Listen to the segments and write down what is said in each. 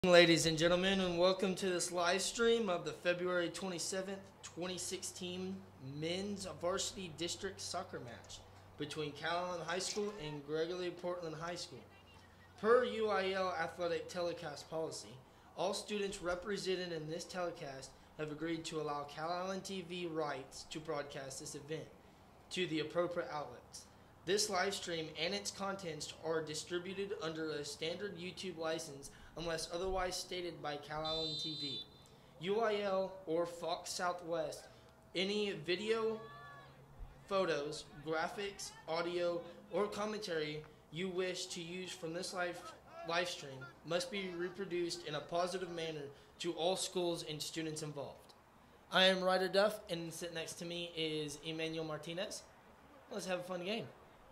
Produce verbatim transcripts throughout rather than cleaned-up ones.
Ladies and gentlemen, and welcome to this live stream of the February twenty-seventh, twenty sixteen Men's Varsity District Soccer Match between Calallen High School and Gregory-Portland High School. Per U I L Athletic Telecast Policy, all students represented in this telecast have agreed to allow Calallen T V rights to broadcast this event to the appropriate outlets. This live stream and its contents are distributed under a standard YouTube license unless otherwise stated by Calallen T V, U I L, or Fox Southwest. Any video, photos, graphics, audio, or commentary you wish to use from this live, live stream must be reproduced in a positive manner to all schools and students involved. I am Ryder Duff, and sitting next to me is Emmanuel Martinez. Let's have a fun game.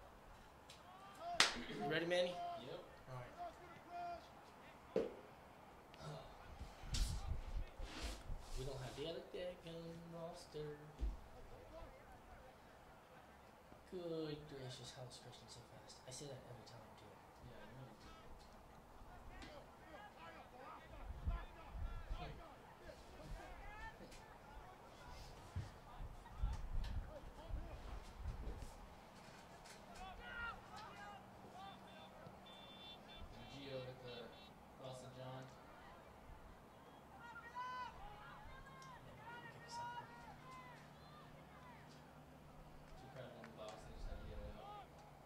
You ready, Manny? Yep. All right. We don't have the other deck gun roster. Good gracious, how is Christian so fast? I say that every time, too. Yeah, I know you do. Gio with the cross of John. Two crowd in the box, they just had to get it out.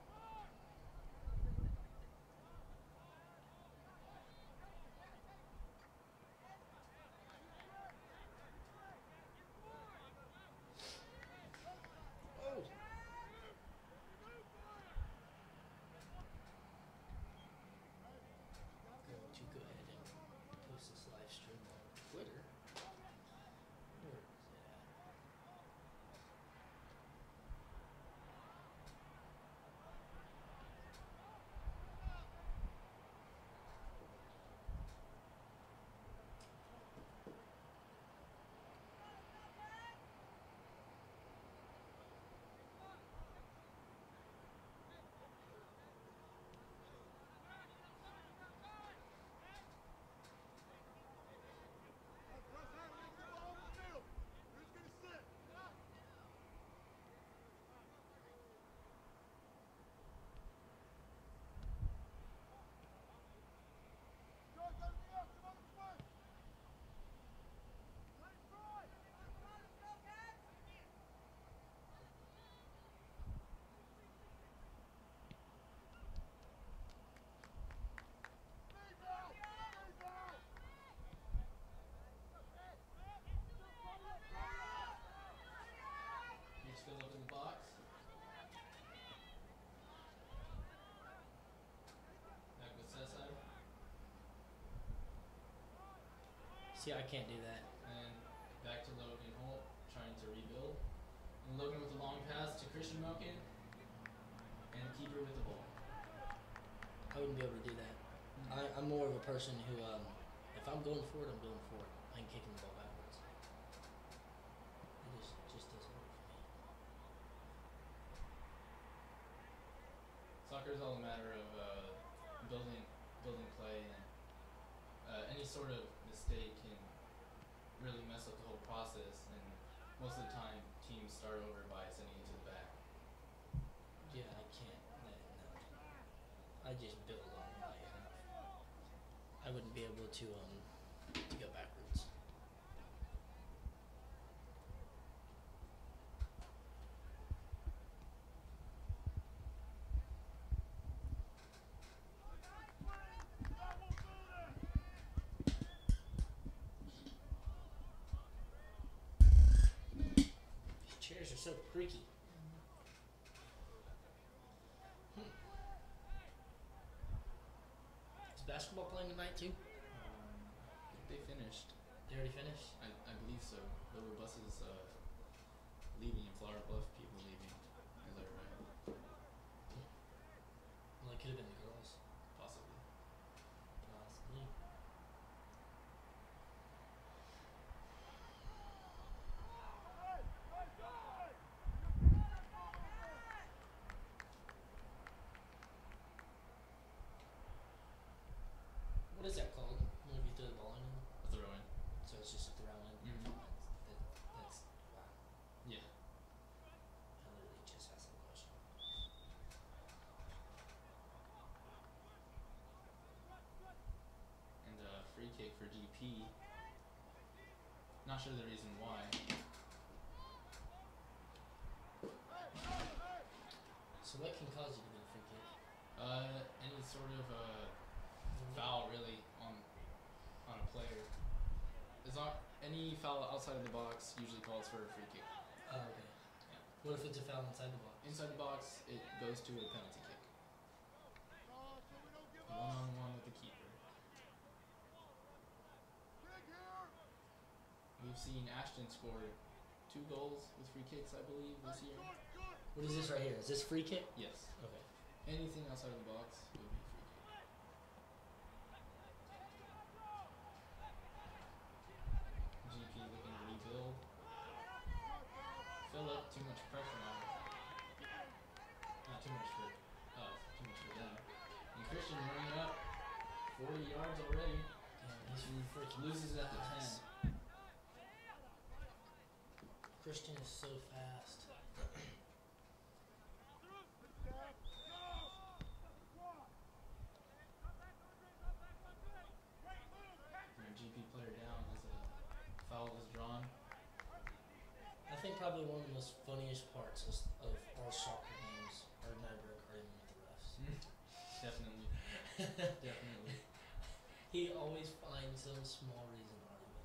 Oh! Going to go ahead and post this live stream on Twitter. Where is it at? You just fill up in the box. Back with Cesar. See, I can't do that. And back to Logan Holt, trying to rebuild. And Logan with the long pass to Christian Mokin. And keeper with the ball. I wouldn't be able to do that. I, I'm more of a person who, um, if I'm going for it, I'm going for it. I ain't kicking the ball backwards. It just, just doesn't work for me. Soccer is all a matter of uh, building, building play, and uh, any sort of mistake can really mess up the whole process. And most of the time, teams start over by sending it to the back. Yeah, I can't. No, no. I just build on what I have. I wouldn't be able to um to go backwards. These chairs are so creaky. Hmm. Is basketball playing tonight too? Um, I think they finished. They already finished? I, I believe so. There were buses uh, leaving in Flower Bluff, people leaving. Is that right? Well, it could have been the girls. Possibly. Possibly. What is that called? When you free kick for G P. Not sure the reason why. So what can cause you to get a free kick? Uh, any sort of uh, foul really on on a player. As long any foul outside of the box usually calls for a free kick. Oh, okay. Yeah. What if it's a foul inside the box? Inside the box, it goes to a penalty kick. One on one with the keeper. We've seen Ashton score two goals with free kicks, I believe, this year. What is this right here? Is this free kick? Yes. Okay. Anything outside of the box would be free kick. G P looking to rebuild. Philip, too much pressure on him. Not too much for, oh, too much for them. And Christian running up forty yards already. Damn, he's freaking Loses at the ten. Christian is so fast. And G P player down as a foul was drawn. I think probably one of the most funniest parts of, of all soccer games are never agreeing with the refs. Definitely. Definitely. He always finds some small reason to argue.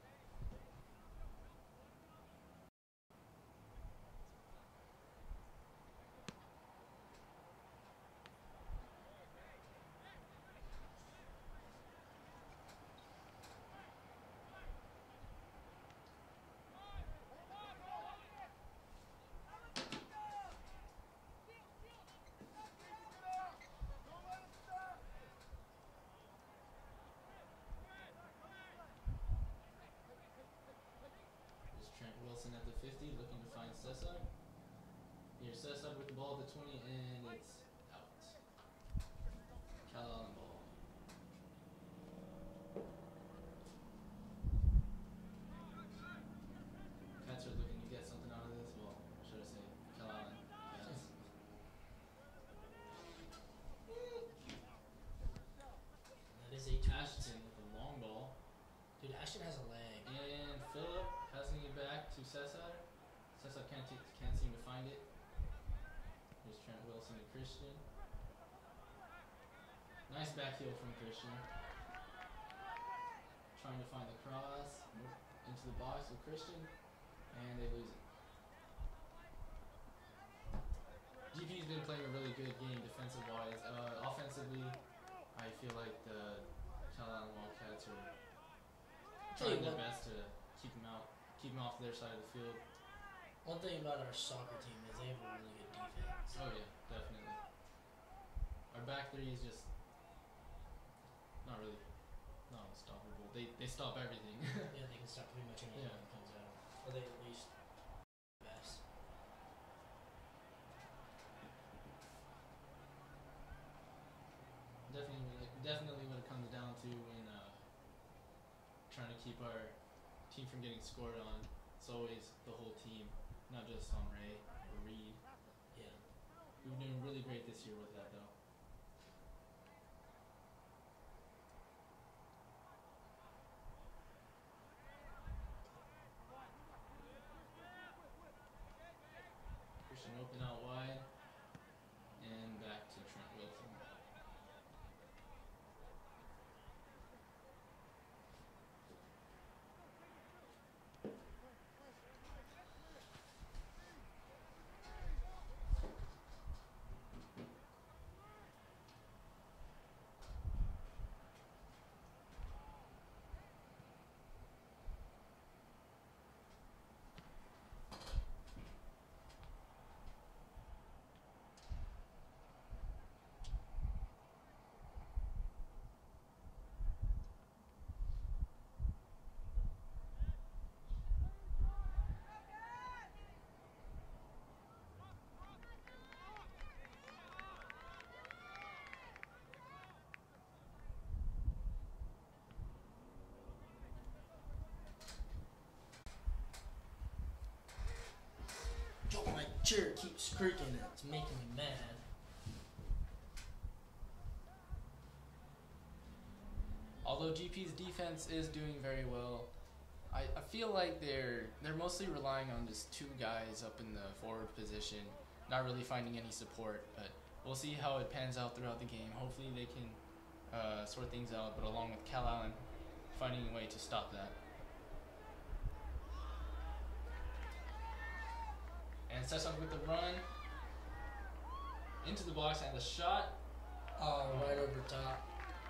Wilson at the fifty, looking to find Cesar. Here's Cesar with the ball at the twenty, and it's out. Calallen ball. Cats are looking to get something out of this. Well, should I say Calallen? Yes. That is a twist. Ashton with the long ball. Dude, Ashton has a leg. And Philip passing it back to Cesar. Cesar can't, t can't seem to find it. Here's Trent Wilson to Christian. Nice back heel from Christian. Trying to find the cross. Into the box with Christian. And they lose it. G P's been playing a really good game defensive-wise. Uh, offensively, I feel like the Calallen Wildcats are trying their best to keep them out, keep them off their side of the field. One thing about our soccer team is they have a really good defense. Oh yeah, definitely. Our back three is just not really, not unstoppable. They they stop everything. Yeah, they can stop pretty much anything Yeah. that comes out. Or they at least best. Definitely, definitely what it comes down to when uh, trying to keep our team from getting scored on. It's always the whole team, not just on Ray or Reed. Yeah. We've been doing really great this year with that though. Christian open out wide, and back to Trent Wilson. My chair keeps creaking and it's making me mad. All although G P's defense is doing very well, I, I feel like they're they're mostly relying on just two guys up in the forward position, not really finding any support. But we'll see how it pans out throughout the game. Hopefully they can uh, sort things out, but along with Calallen finding a way to stop that. And sets up with the run into the box and the shot. Oh, right over top.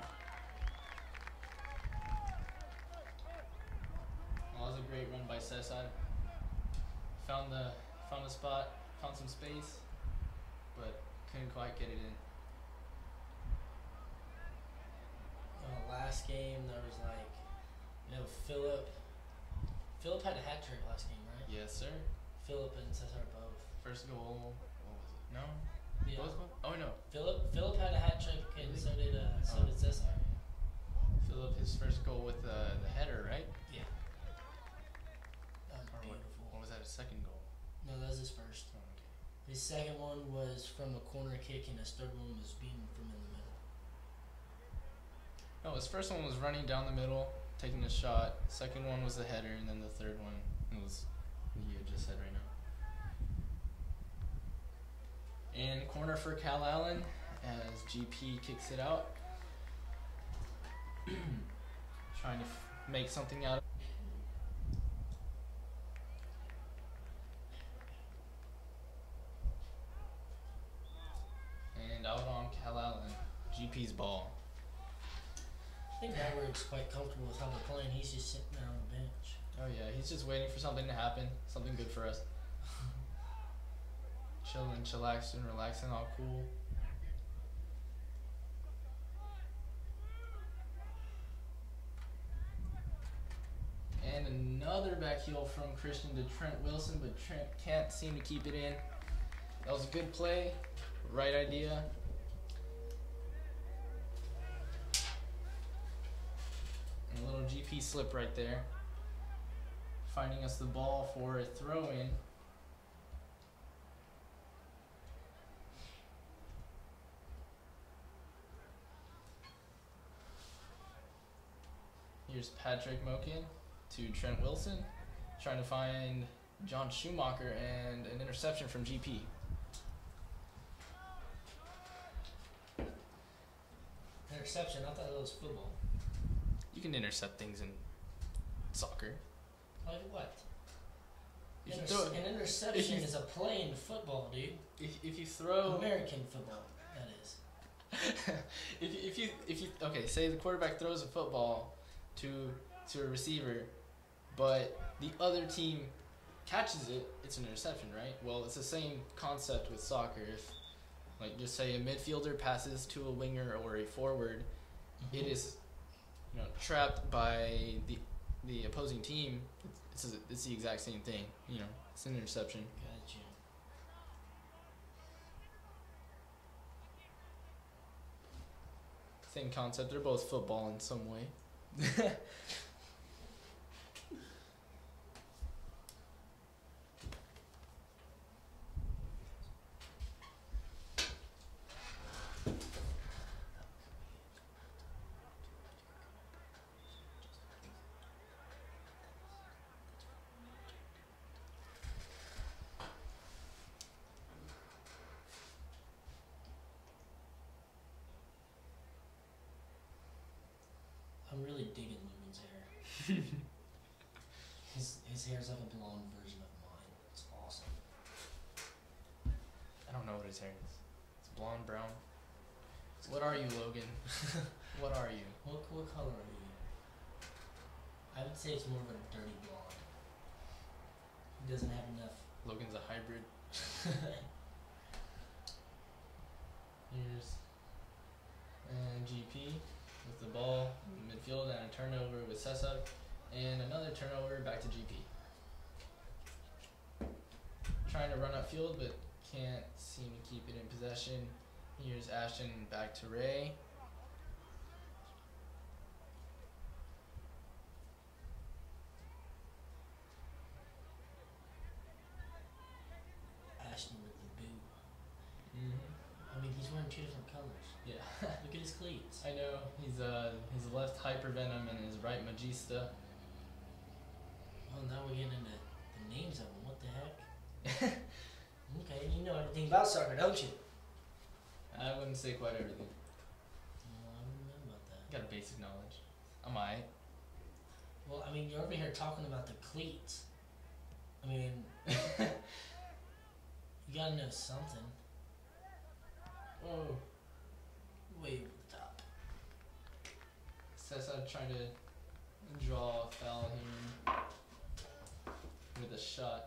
Well, that was a great run by Cesar. Found the found the spot, found some space, but couldn't quite get it in. Uh, last game there was like, you know, Philip. Philip had a hat trick last game, right? Yes, sir. Philip and Cesar both. First goal. What was it? No. Yeah. Both goals? Oh no. Philip Philip had a hat trick, and Really? so did uh, so Oh. did Cesar. Philip, his first goal with uh, the header, right? Yeah. That was Or what, beautiful. what was that? His second goal. No, that was his first. Oh, okay. His second one was from a corner kick, and his third one was beaten from in the middle. No, his first one was running down the middle, taking a shot. Second one was the header, and then the third one was you had just said right now. And corner for Calallen as G P kicks it out. Trying to f make something out of it. And out on Calallen, G P's ball. I think Gregory's quite comfortable with how they're playing. He's just sitting there on the bench. Oh yeah, he's just waiting for something to happen, something good for us. Chilling, chillaxing, relaxing, all cool. And another back heel from Christian to Trent Wilson, but Trent can't seem to keep it in. That was a good play, right idea. And a little G P slip right there, finding us the ball for a throw-in. Here's Patrick Mokin to Trent Wilson, trying to find John Schumacher and an interception from G P. Interception, I thought that was football. You can intercept things in soccer. Like what? If you Inter throw, an interception you- is a play in football, dude. if, if you throw, American football, that is. if, you- if you if you okay, say the quarterback throws a football to to a receiver, but the other team catches it, it's an interception, right? Well, it's the same concept with soccer. If, like, just say a midfielder passes to a winger or a forward, Mm-hmm. it is, you know, trapped by the the opposing team. It's it's, it's the exact same thing. You know, it's an interception. Gotcha. Same concept. They're both football in some way. I'm really digging Logan's hair. his his hair's like a blonde version of mine. It's awesome. I don't know what his hair is. It's blonde, brown. What are you, Logan? What are you? What what color are you? I would say it's more of a dirty blonde. He doesn't have enough. Logan's a hybrid. Here's and G P with the ball in the midfield and a turnover with Cesar, and another turnover back to G P. Trying to run upfield but can't seem to keep it in possession. Here's Ashton back to Ray. Ashton with the boot. Mm-hmm. I mean, he's wearing two different colors. Yeah. Look at at his cleats. I know. He's uh his left hypervenom and his right magista. Well, now we're getting into the names of them. What the heck? Okay, you know everything about soccer, don't you? I wouldn't say quite everything. Well, I don't know about that. Got a basic knowledge. I might. Well, I mean, you're over here talking about the cleats. I mean, you gotta know something. Whoa. Way over the top. Cesar trying to draw a foul here with a shot.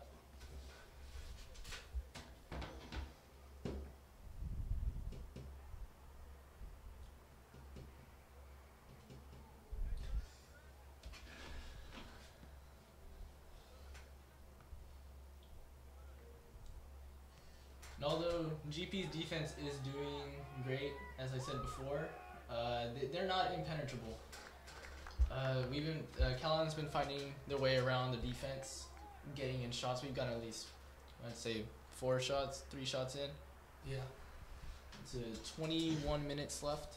And although G P's defense is doing great, as I said before, uh, they, they're not impenetrable. Uh, we've been uh, Calallen's been finding their way around the defense, getting in shots. We've got at least, I'd say, four shots, three shots in. Yeah. It's uh, twenty-one minutes left.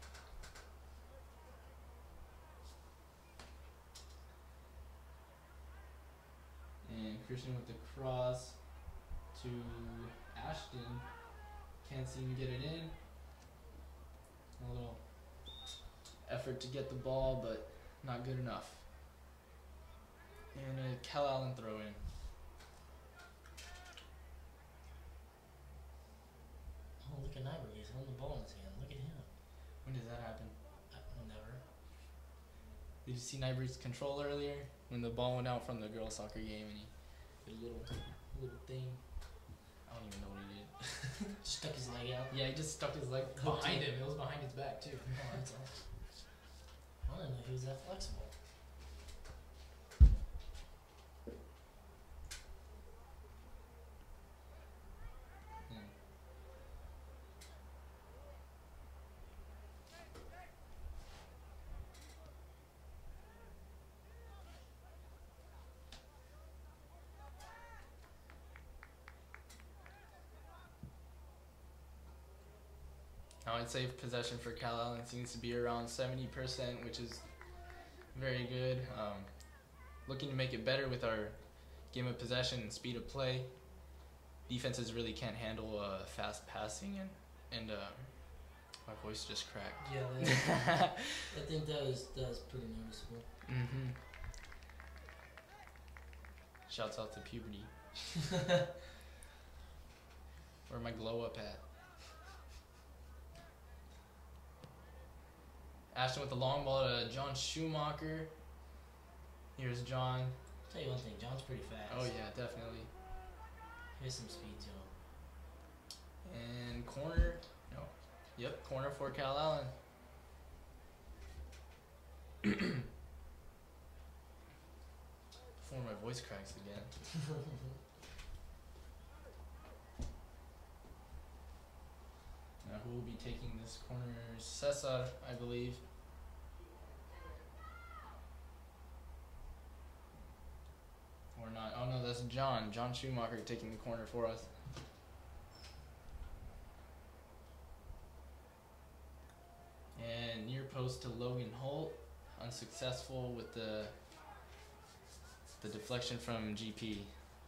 And Christian with the cross to Ashton. Can't seem to get it in. A little effort to get the ball, but not good enough. And a Calallen throw in. Oh, look at Nyberg. He's holding the ball in his hand. Look at him. When does that happen? Uh, never. Did you see Nyberg's control earlier? When the ball went out from the girls' soccer game and he did a little, little thing. I don't even know what he did. Just stuck his leg out. Yeah, he just stuck his leg Hooked behind him. him. It was behind his back too. Oh, that's all. I didn't know he was that flexible. Yeah. Now I'd say possession for Calallen seems to be around seventy percent, which is very good. Um, looking to make it better with our game of possession and speed of play. Defenses really can't handle uh, fast passing, and and uh, my voice just cracked. Yeah, that, I think that was, that was pretty noticeable. Mm-hmm. Shouts out to puberty. Where my glow up at? Ashton with the long ball to John Schumacher. Here's John. Tell you one thing, John's pretty fast. Oh yeah, definitely. Here's some speed to him. And corner. No. Yep, corner for Calallen. Before my voice cracks again. Now who will be taking this corner? Cesar, I believe. Or not. Oh no, that's John. John Schumacher taking the corner for us. And near post to Logan Holt. Unsuccessful with the the deflection from G P.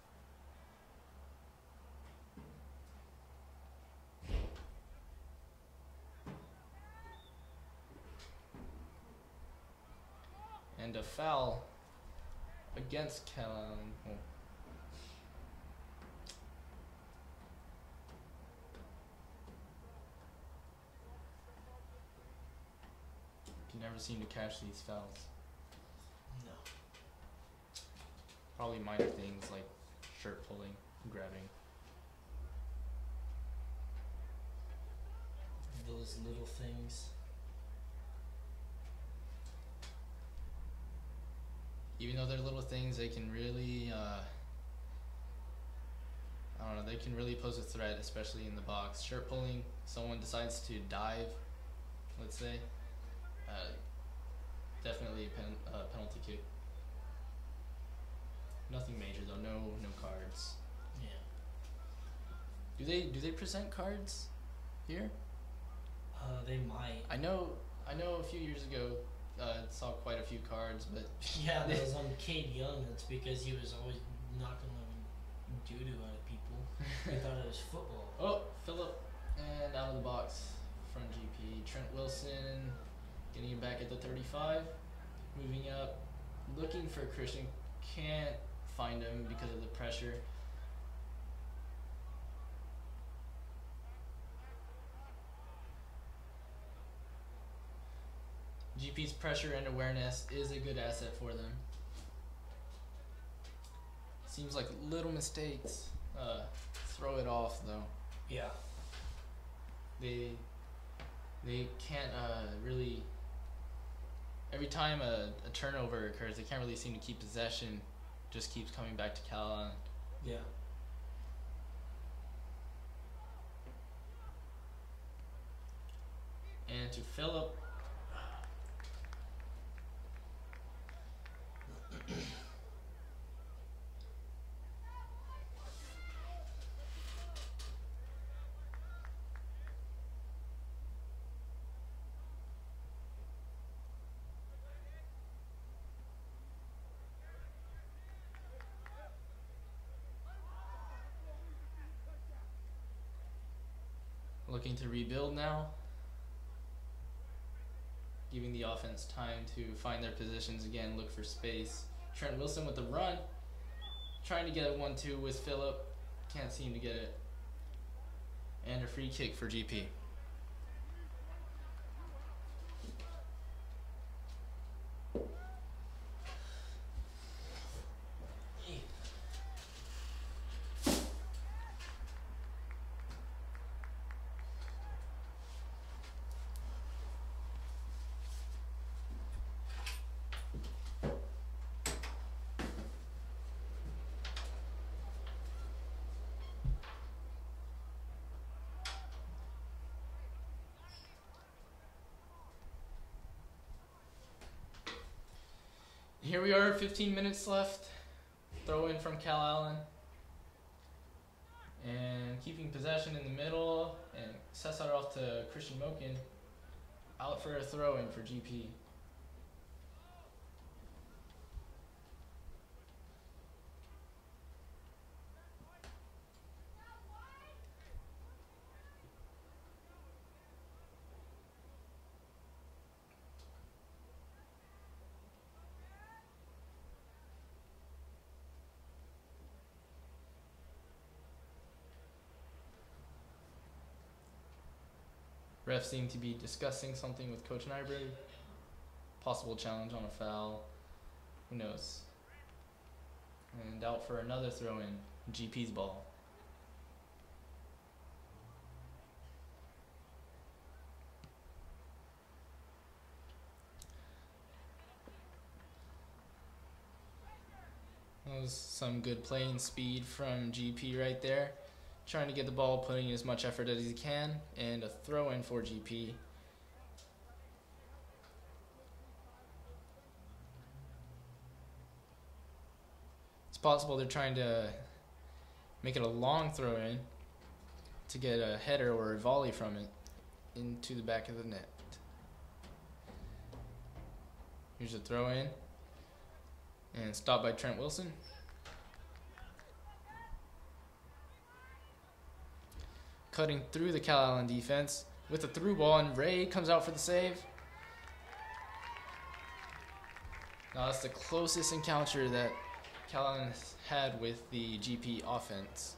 And a foul against Calallen. Oh. Can never seem to catch these fouls. No. Probably minor things like shirt pulling, grabbing. Those little things. Even though they're little things, they can really, uh, I don't know, they can really pose a threat, especially in the box. Shirt pulling, someone decides to dive, let's say, uh, definitely a pen, uh, penalty kick. Nothing major though, no no cards. Yeah. Do they do they present cards here? Uh, they might. I know. I know. A few years ago, uh, saw quite a few cards, but Yeah, there was on Cade Young. That's because he was always knocking doo doo out of people. They thought it was football. Oh, Phillip, and out of the box from G P. Trent Wilson getting it back at the thirty-five, moving up, looking for Christian. Can't find him because of the pressure. G P's pressure and awareness is a good asset for them. Seems like little mistakes uh, throw it off though. Yeah. They they can't uh, really. Every time a, a turnover occurs, they can't really seem to keep possession. Just keeps coming back to Calallen. Yeah. And to Phillip. Looking to rebuild now. Giving the offense time to find their positions again, look for space. Trent Wilson with the run. Trying to get a one two with Phillip. Can't seem to get it. And a free kick for G P. Here we are, fifteen minutes left. Throw in from Calallen. And keeping possession in the middle. And Cesar off to Christian Mokin. Out for a throw in for G P. Refs seem to be discussing something with Coach Nyberg. Possible challenge on a foul. Who knows? And out for another throw in. G P's ball. That was some good playing speed from G P right there. Trying to get the ball, putting in as much effort as he can, and a throw in for G P. It's possible they're trying to make it a long throw in to get a header or a volley from it into the back of the net. Here's a throw in and stopped by Trent Wilson. Cutting through the Calallen defense with a through ball, and Ray comes out for the save. Now that's the closest encounter that Calallen has had with the G P offense.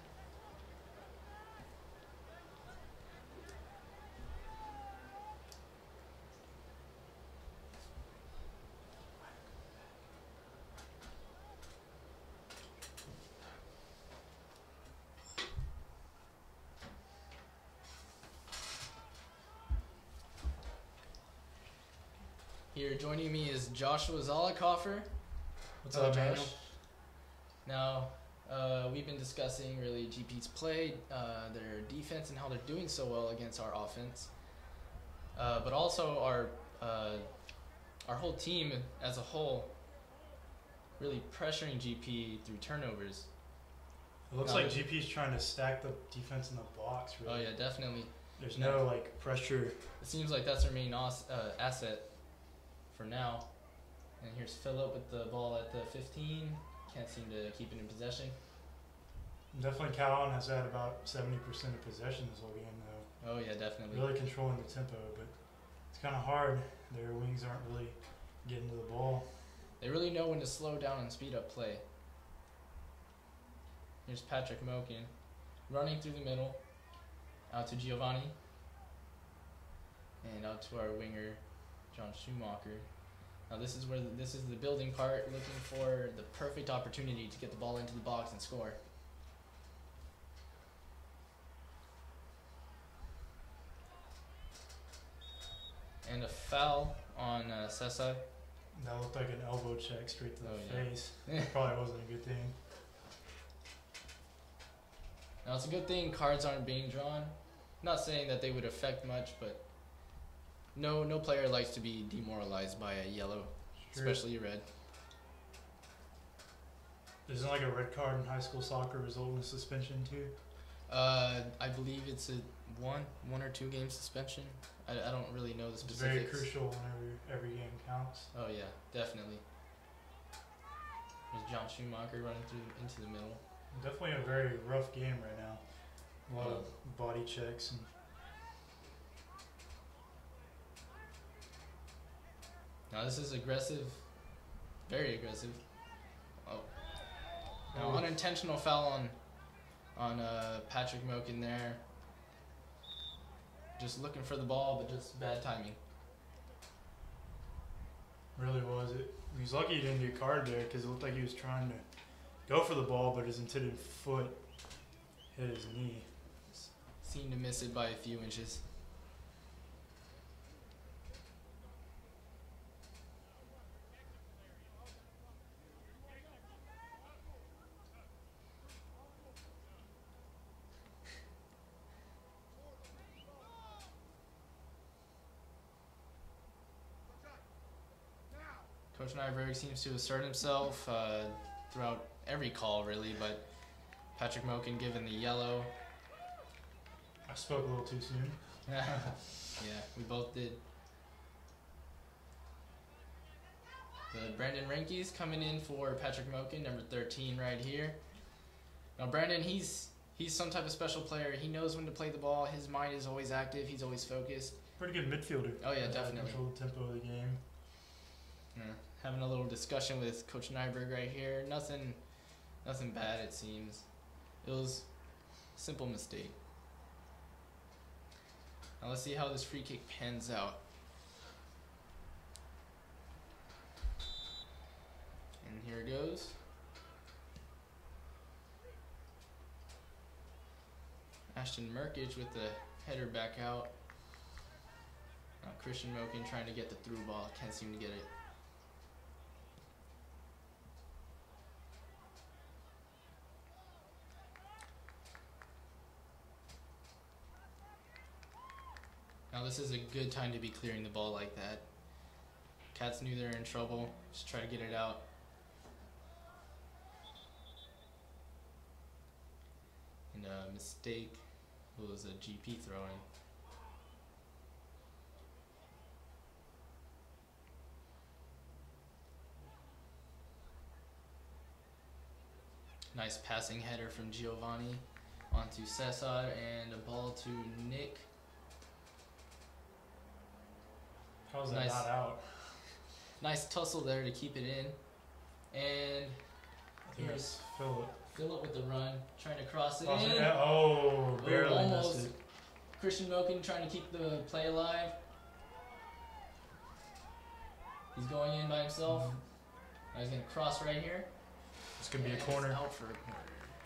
Here joining me is Joshua Zollicoffer. What's up, Josh? Now, uh, we've been discussing really G P's play, uh, their defense, and how they're doing so well against our offense. Uh, but also our uh, our whole team as a whole, really pressuring G P through turnovers. It looks No, like but- G P's trying to stack the defense in the box, really. Oh yeah, definitely. There's no like pressure. It seems like that's their main os- uh, asset for now. And here's Phillip with the ball at the fifteen. Can't seem to keep it in possession. Definitely Calallen has had about seventy percent of possession this whole game though. Oh yeah, definitely. Really controlling the tempo, but it's kind of hard. Their wings aren't really getting to the ball. They really know when to slow down and speed up play. Here's Patrick Mokin running through the middle, out to Giovanni, and out to our winger, John Schumacher. Now this is where the, this is the building part, looking for the perfect opportunity to get the ball into the box and score. And a foul on uh, Sessa. That looked like an elbow check straight to the Oh, yeah. face. That probably wasn't a good thing. Now it's a good thing cards aren't being drawn. Not saying that they would affect much, but no no player likes to be demoralized by a yellow, Sure. especially a red. Isn't like a red card in high school soccer result in a suspension too? Uh, I believe it's a one one or two game suspension. I, I don't really know the It's specifics. very crucial whenever every game counts. Oh yeah, definitely. There's John Schumacher running through into the middle. Definitely a very rough game right now. A lot Oh. of body checks and Now this is aggressive, very aggressive. Oh, now Oh. unintentional foul on on uh, Patrick Mokin there. Just looking for the ball, but just bad timing. really was it. He was lucky he didn't get carded there because it looked like he was trying to go for the ball, but his intended foot hit his knee. Seemed to miss it by a few inches. Coach Nyberg seems to assert himself uh, throughout every call, really, but Patrick Mokin given the yellow. I spoke a little too soon. Yeah, we both did. The Brandon Ranke's coming in for Patrick Mokin, number thirteen right here. Now Brandon, he's he's some type of special player. He knows when to play the ball. His mind is always active. He's always focused. Pretty good midfielder. Oh yeah, Uh, definitely. Control the tempo of the game. Yeah. Having a little discussion with Coach Nyberg right here. Nothing, nothing bad it seems. It was a simple mistake. Now let's see how this free kick pans out. And here it goes. Ashton Merkich with the header back out. Now Christian Mokin trying to get the through ball. Can't seem to get it. Now this is a good time to be clearing the ball like that. Cats knew they were in trouble. Just try to get it out. And a mistake was a G P throw-in. Nice passing header from Giovanni onto Cesar and a ball to Nick. How's that Nice. not out? Nice tussle there to keep it in. And I think here's it's Phillip. Phillip with the run, trying to cross it Oh, in. yeah. Oh, barely almost. missed it. Christian Mokin trying to keep the play alive. He's going in by himself. Mhm. Now he's going to cross right here. It's gonna be a And corner. it's out for a corner.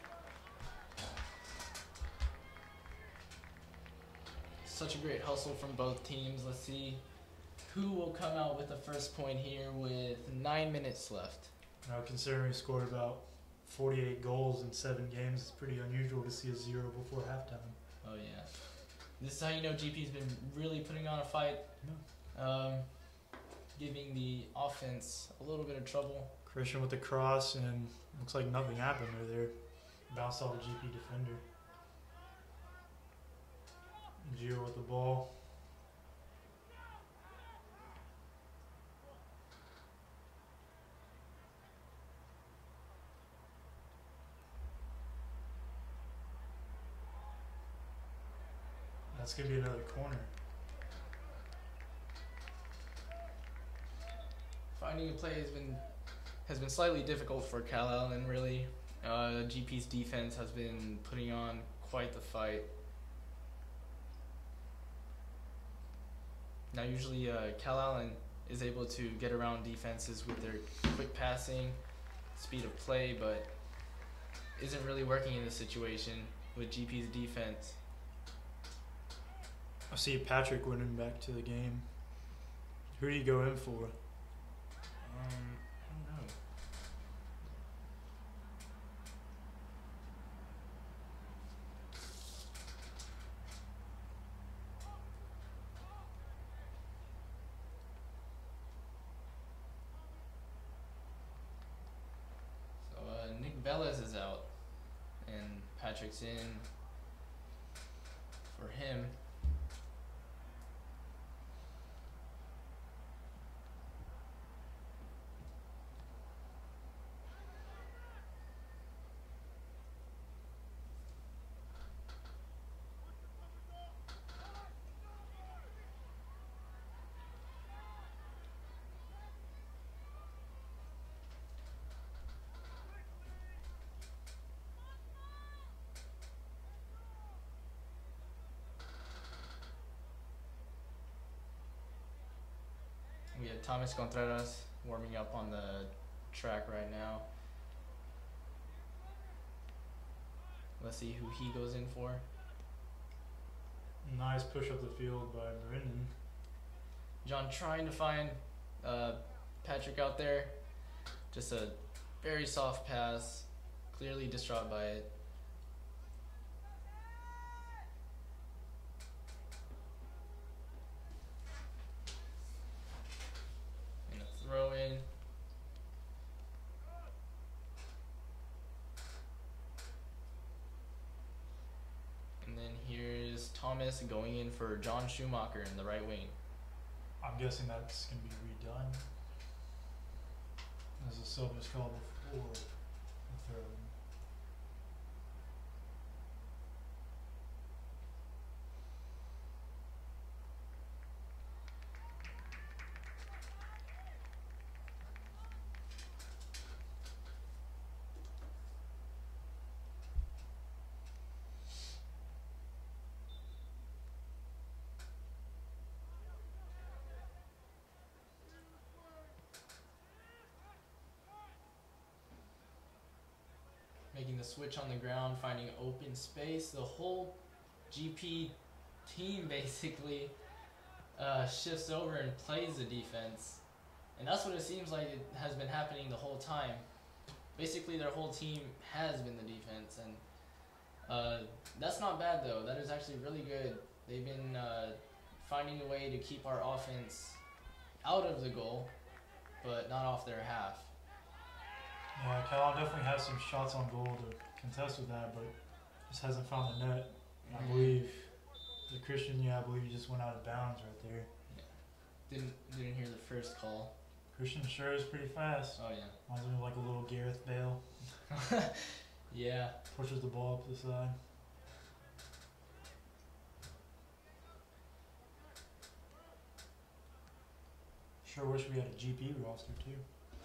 Such a great hustle from both teams. Let's see who will come out with the first point here with nine minutes left. Now, considering we scored about forty-eight goals in seven games, it's pretty unusual to see a zero before halftime. Oh yeah, this is how you know G P's been really putting on a fight, um, giving the offense a little bit of trouble. Christian with the cross, and looks like nothing happened right there. Bounced off a G P defender. Gio with the ball. That's going to be another corner. Finding a play has been has been slightly difficult for Calallen, really. Uh, G P's defense has been putting on quite the fight. Now, usually uh, Calallen is able to get around defenses with their quick passing, speed of play, but isn't really working in this situation with G P's defense. I see Patrick winning back to the game. Who do you go in for? Um, I don't know. So uh, Nick Velez is out, and Patrick's in for him. We have Thomas Contreras warming up on the track right now. Let's see who he goes in for. Nice push up the field by Brendan. John trying to find uh, Patrick out there. Just a very soft pass. Clearly distraught by it. And a throw in. And then here's Thomas going in for John Schumacher in the right wing. I'm guessing that's going to be redone. As a sub was called before the throw. Making the switch on the ground, finding open space. The whole G P team basically uh, shifts over and plays the defense. And that's what it seems like it has been happening the whole time. Basically, their whole team has been the defense. And uh, that's not bad, though. That is actually really good. They've been uh, finding a way to keep our offense out of the goal, but not off their half. Yeah, Calallen definitely has some shots on goal to contest with that, but just hasn't found the net. I Mhm. believe the Christian, yeah, I believe he just went out of bounds right there. Didn't didn't hear the first call. Christian sure is pretty fast. Oh yeah. Reminds me of like a little Gareth Bale. Yeah. Pushes the ball up the side. Sure wish we had a G P roster too.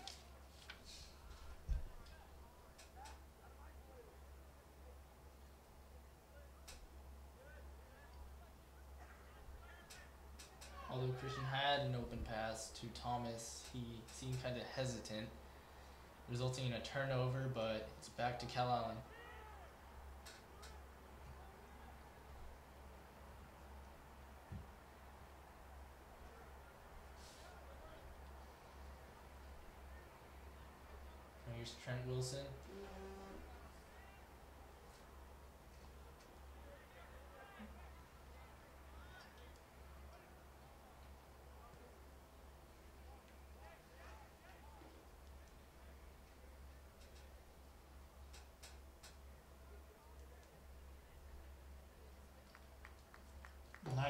Although Christian had an open pass to Thomas, he seemed kind of hesitant, resulting in a turnover, but it's back to Calallen. And here's Trent Wilson.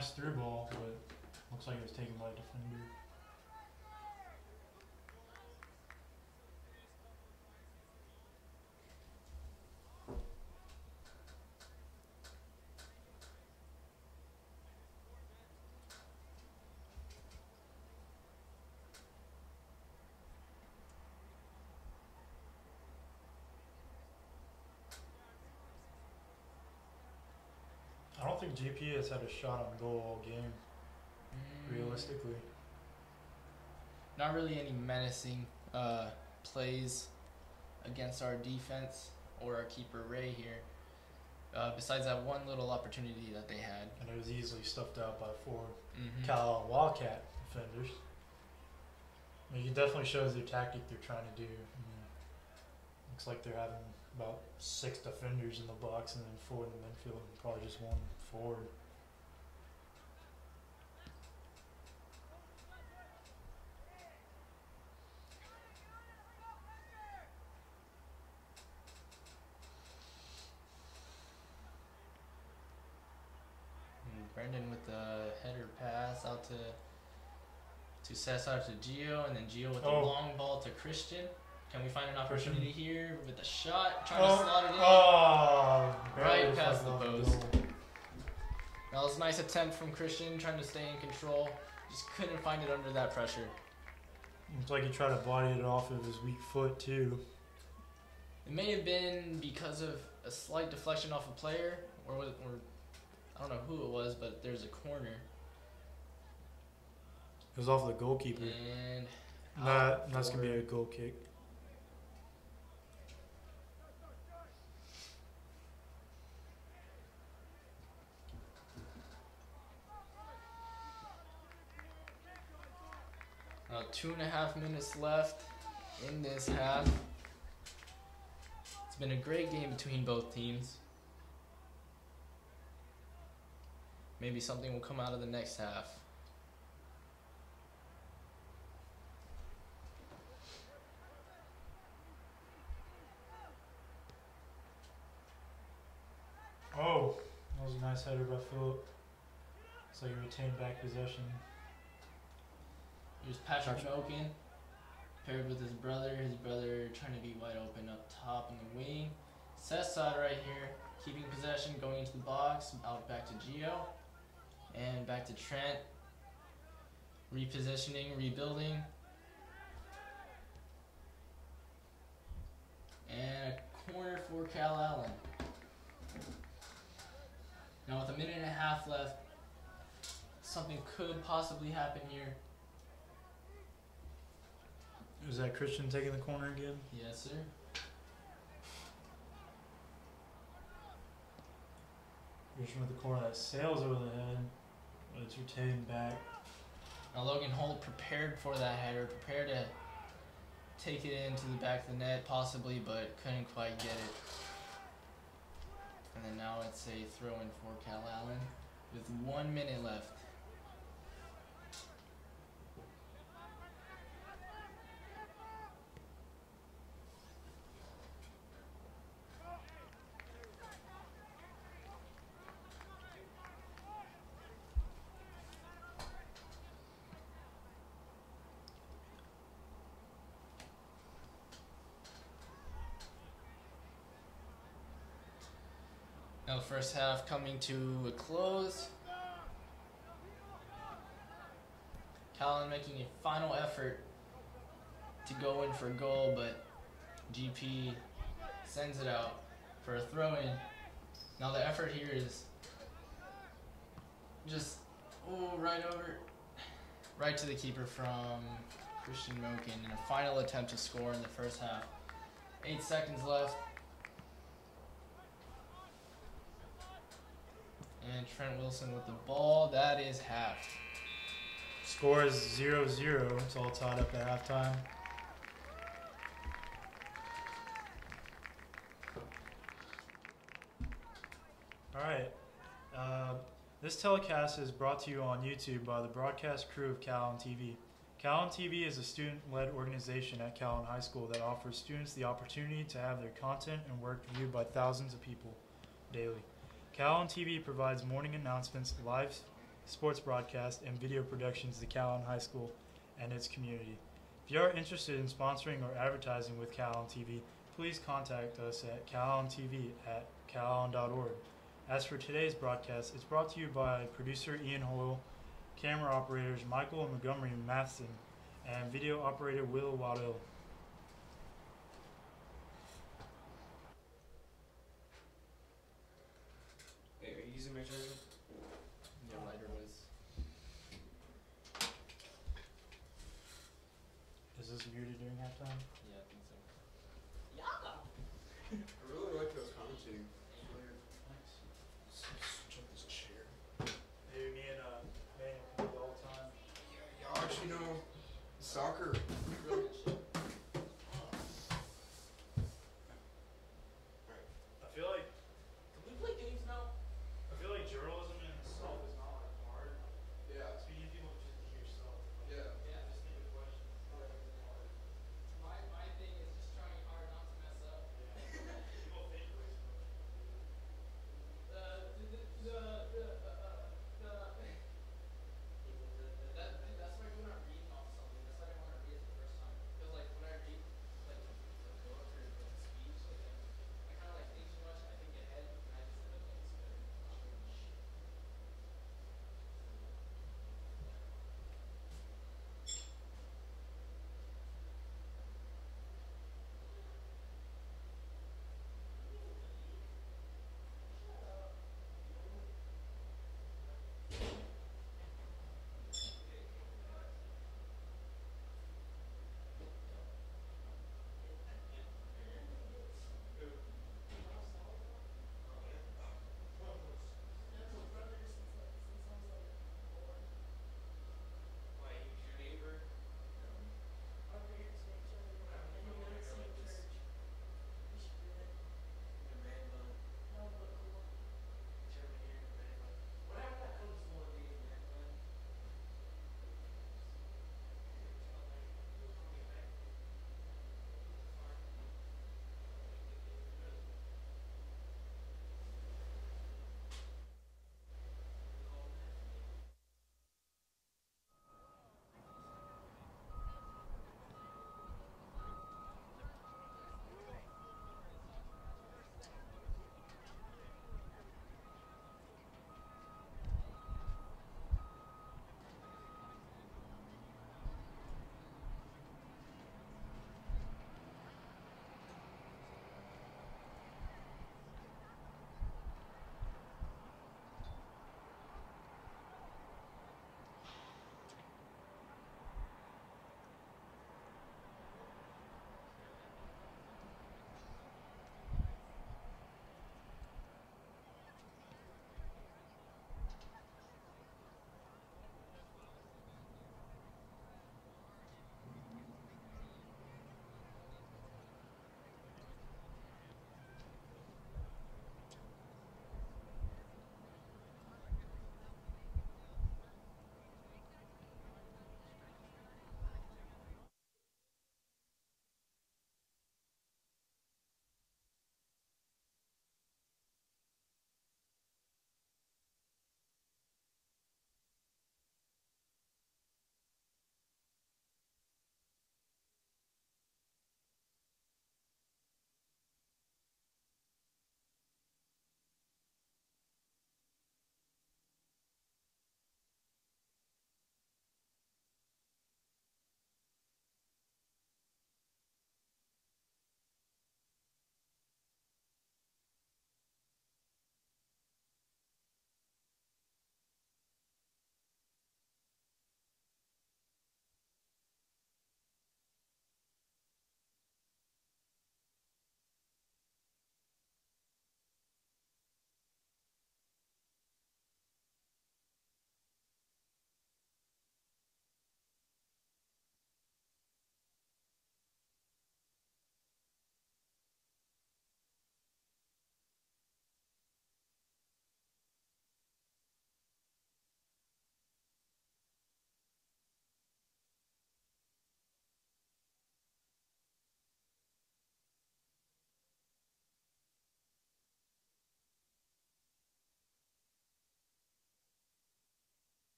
nice through ball, but looks like it was taken by a defender. I don't think G P has had a shot on goal all game, Mm, realistically. Not really any menacing uh, plays against our defense or our keeper Ray here. Uh, besides that one little opportunity that they had. And it was easily stuffed out by four Mm-hmm. Calallen Wildcat defenders. I mean, it definitely shows their tactic they're trying to do. I mean, looks like they're having about six defenders in the box and then four in the midfield and probably just one forward. And Brendan with the header pass out to to Cess out to Gio, and then Gio with the Oh. long ball to Christian. Can we find an Christian. opportunity here with the shot? Trying Oh, to slot it in. oh, barely Right past fucking the off post. goal. That was a nice attempt from Christian, trying to stay in control. Just couldn't find it under that pressure. Looks like he tried to body it off of his weak foot too. It may have been because of a slight deflection off a player, or, was, or I don't know who it was, but there's a corner. It was off the goalkeeper. And That that's gonna be a goal kick. uh, two and a half minutes left in this half. It's been a great game between both teams. Maybe something will come out of the next half. Oh, that was a nice header by Philip. So he retained back possession. Here's Patrick Moken, paired with his brother. His brother trying to be wide open up top in the wing. Sessad right here, keeping possession, going into the box, out back to Gio. And back to Trent. Repositioning, rebuilding. And a corner for Calallen. Now with a minute and a half left, something could possibly happen here. Was that Christian taking the corner again? Yes, sir. Christian with the corner that sails over the head, but it's retained back. Now Logan Holt prepared for that header, prepared to take it into the back of the net possibly, but couldn't quite get it. And then now it's a throw in for Calallen with one minute left. Now the first half coming to a close. Calallen making a final effort to go in for a goal, but G P sends it out for a throw-in. Now the effort here is just oh right over, right to the keeper from Christian Moken in a final attempt to score in the first half. Eight seconds left. And Trent Wilson with the ball. That is half. Score is zero zero. It's all tied up at halftime. Alright. Uh, this telecast is brought to you on YouTube by the broadcast crew of Calallen T V. Calallen T V is a student-led organization at Calallen High School that offers students the opportunity to have their content and work viewed by thousands of people daily. Calallen T V provides morning announcements, live sports broadcast, and video productions to Calallen High School and its community. If you are interested in sponsoring or advertising with Calallen T V, please contact us at CalallenTV at calallen dot org. As for today's broadcast, it's brought to you by producer Ian Hoyle, camera operators Michael and Montgomery Matheson, and video operator Will Waddell. Hey, are you using my charger? Your lighter was. Is this muted during halftime? Yeah, I think so. I really like those commentating. Thanks. Switch up this chair. Maybe me and uh, Van can do it all the time. Yeah, y'all actually know soccer. Really good shit. I feel like Can we play games now? I feel like journalism in itself is not like hard. Yeah. Speaking to people just to hear stuff. Yeah. Yeah, just think of questions. My my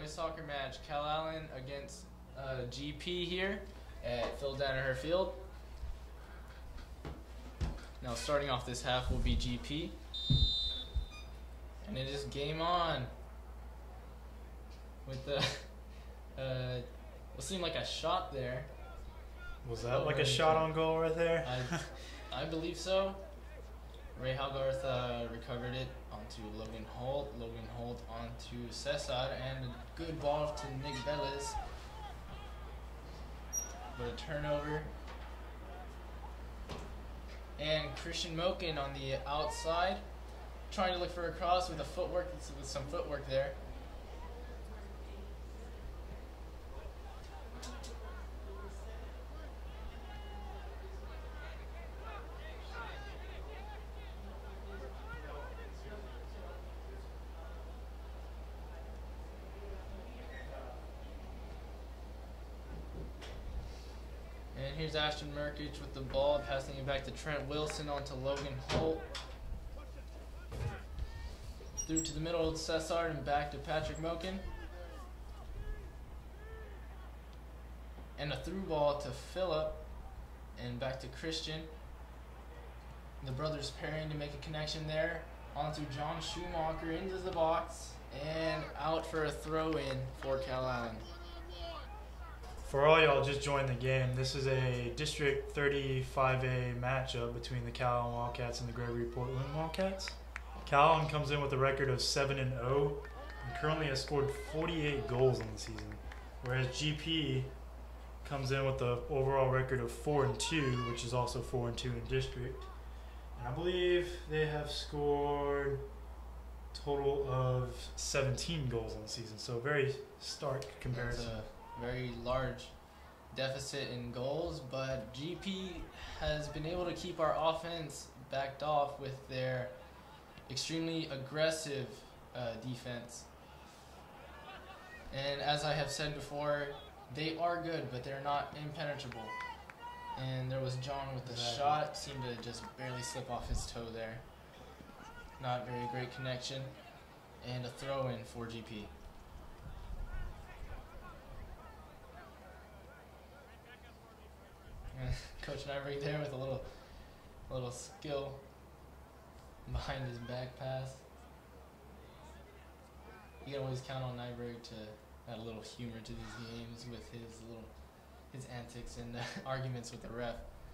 boys soccer match, Calallen against uh, G P here at Phil Danaher Field. Now starting off this half will be G P. And it is game on. With the, uh, what seemed like a shot there. Was that like a shot on goal right there? I, I believe so. Ray Halgarth uh, recovered it onto Logan Holt. Logan Holt onto Cesar, and a good ball to Nick Velez. But a turnover. And Christian Moken on the outside, trying to look for a cross with a footwork, with some footwork there. And here's Ashton Merkich with the ball, passing it back to Trent Wilson onto Logan Holt. Through to the middle of Cesar and back to Patrick Moken. And a through ball to Phillip and back to Christian. The brothers pairing to make a connection there. Onto John Schumacher into the box and out for a throw in for Calallen. For all y'all just joined the game, this is a District thirty-five A matchup between the Calallen Wildcats and the Gregory-Portland Wildcats. Calallen comes in with a record of seven and oh and currently has scored forty-eight goals in the season, whereas G P comes in with an overall record of four and two, which is also four and two in district. And I believe they have scored a total of seventeen goals in the season, so a very stark comparison. That's a very large deficit in goals, but G P has been able to keep our offense backed off with their extremely aggressive uh, defense. And as I have said before, they are good, but they're not impenetrable. And there was John with the exactly. shot, seemed to just barely slip off his toe there. Not very great connection. And a throw in for G P. Coach Nyberg there with a little, a little skill behind his back pass. You can always count on Nyberg to add a little humor to these games with his little, his antics and uh, arguments with the ref.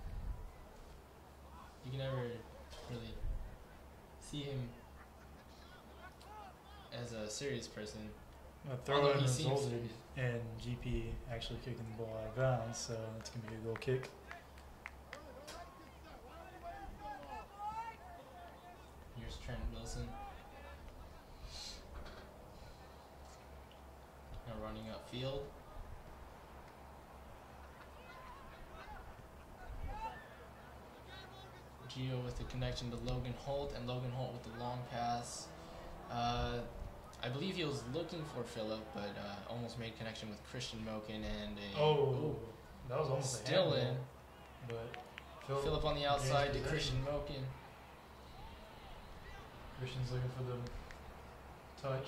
You can never really see him as a serious person. A throw in resulted in G P actually kicking the ball out of bounds, so that's going to be a goal kick. Here's Trent Wilson. Now running upfield. Gio with the connection to Logan Holt, and Logan Holt with the long pass. Uh, I believe he was looking for Phillip, but uh, almost made connection with Christian Moken and a oh, ooh, that was almost still a in. But Phillip, Phillip on the outside to Christian Moken. Christian's looking for the touch.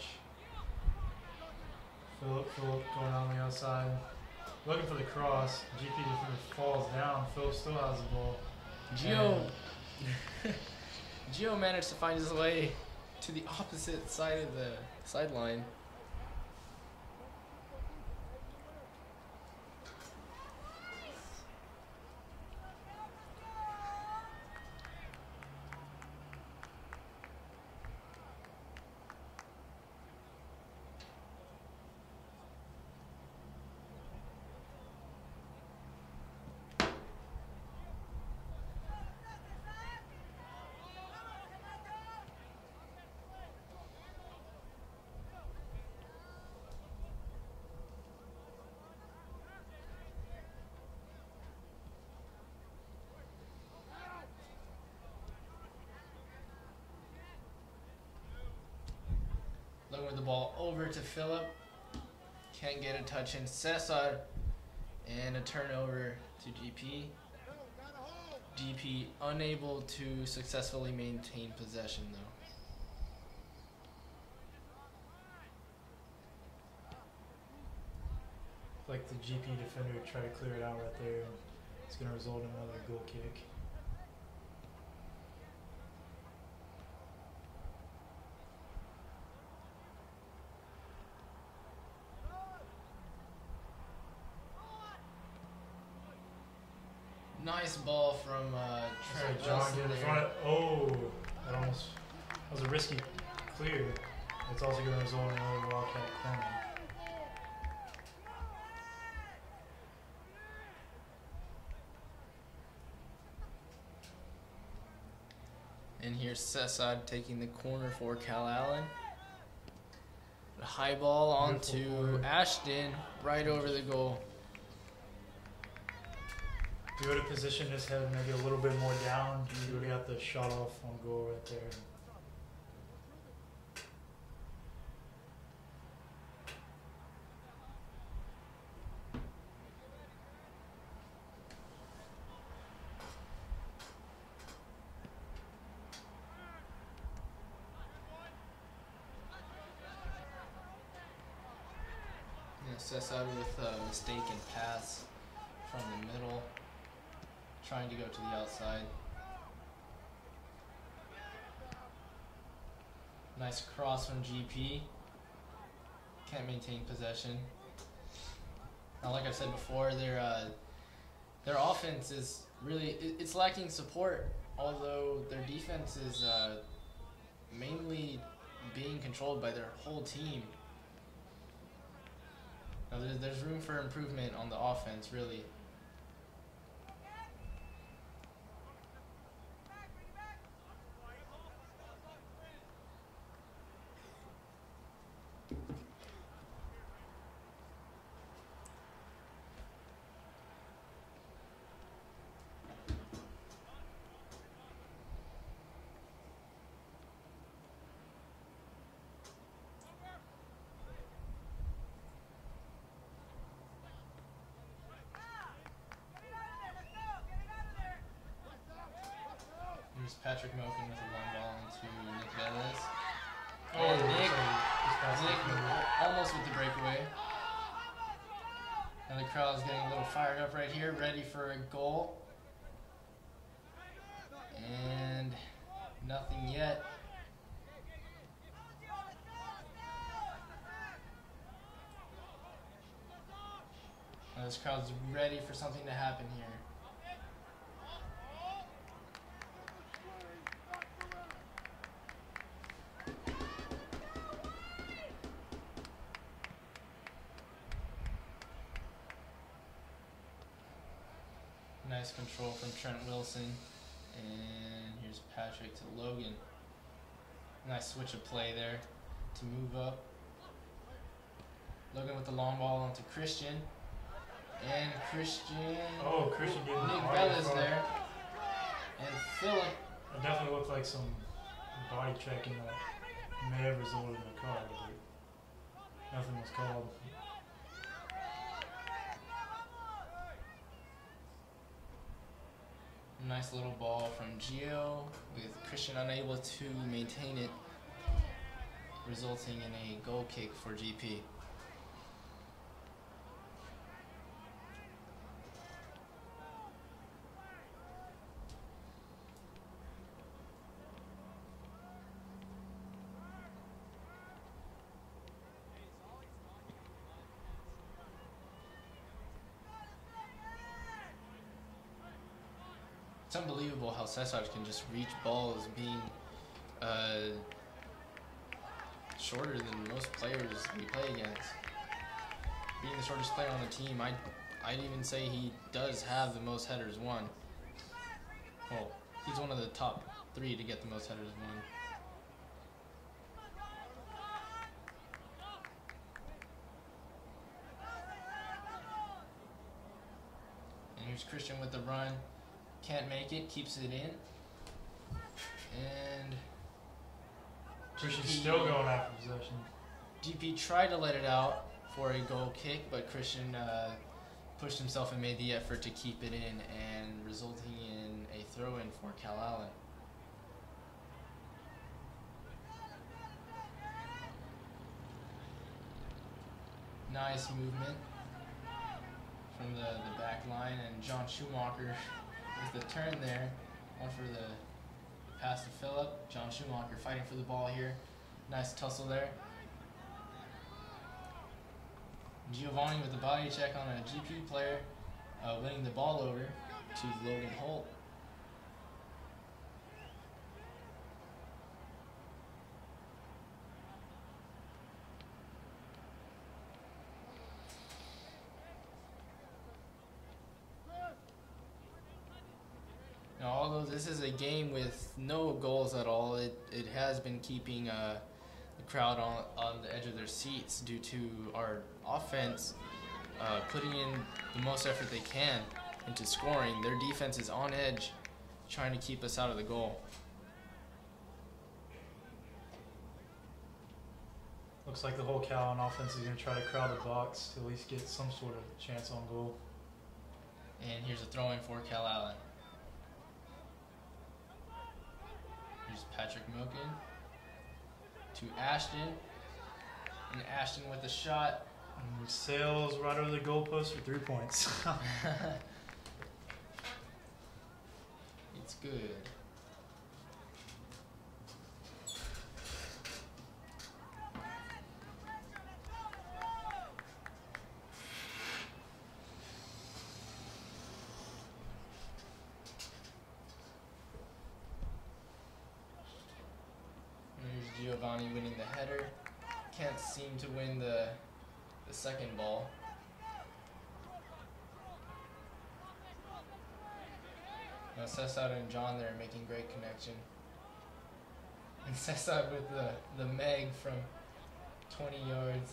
Phillip, Phillip going on the outside, looking for the cross. G P just falls down. Phillip still has the ball. Gio, Gio managed to find his way to the opposite side of the sideline. Lower the ball over to Phillip. Can't get a touch in Cesar. And a turnover to G P. G P unable to successfully maintain possession though. like the G P defender tried to clear it out right there, and it's going to result in another goal kick. Nice ball from uh, Trent John Wilson getting in there. front of, oh, that almost that was a risky clear. It's also going to result in another Wildcat corner. And here's Sessad taking the corner for Calallen. The high ball onto Beautiful corner. Ashton, right over the goal. If he would have positioned his head maybe a little bit more down, he would have got the shot off on goal right there. Sessad with a mistaken pass from the middle, trying to go to the outside. Nice cross from G P. Can't maintain possession. Now, like I've said before, their uh, their offense is really it, it's lacking support. Although their defense is uh, mainly being controlled by their whole team. Now, there's, there's room for improvement on the offense, really. Here's Patrick Moken with a long ball into Nick Velez. Oh, And Nick, just passed Nick it through. almost with the breakaway. And the crowd is getting a little fired up right here, ready for a goal. And nothing yet. And this crowd's ready for something to happen here. Nice control from Trent Wilson. And here's Patrick to Logan. Nice switch of play there to move up. Logan with the long ball onto Christian. And Christian. Oh, Christian getting Nick body Velez front. there. And Philip. It definitely looked like some body checking that may have resulted in a card, but nothing was called. Nice little ball from Gio with Christian unable to maintain it, resulting in a goal kick for G P. It's unbelievable how Sessage can just reach balls being uh, shorter than most players we play against. Being the shortest player on the team, I'd, I'd even say he does have the most headers won. Well, he's one of the top three to get the most headers won. And here's Christian with the run. Can't make it, keeps it in. And Christian's G P still going after possession. G P tried to let it out for a goal kick, but Christian uh, pushed himself and made the effort to keep it in, and resulting in a throw-in for Calallen. Nice movement. from the, the back line, and John Schumacher with the turn there. One for the pass to Phillip. John Schumacher fighting for the ball here. Nice tussle there. Giovanni with the body check on a G P player, uh, winning the ball over to Logan Holt. Now, although this is a game with no goals at all, it, it has been keeping uh, the crowd on, on the edge of their seats due to our offense uh, putting in the most effort they can into scoring. Their defense is on edge, trying to keep us out of the goal. Looks like the whole Calallen offense is going to try to crowd the box to at least get some sort of chance on goal. And here's a throw-in for Calallen. Here's Patrick Milken to Ashton. And Ashton with a shot. And sails right over the goalpost for three points. It's good. Here's Giovanni winning the header. Can't seem to win the the second ball. Now Cesar and John there making great connection. And Cesar with the, the Meg from twenty yards.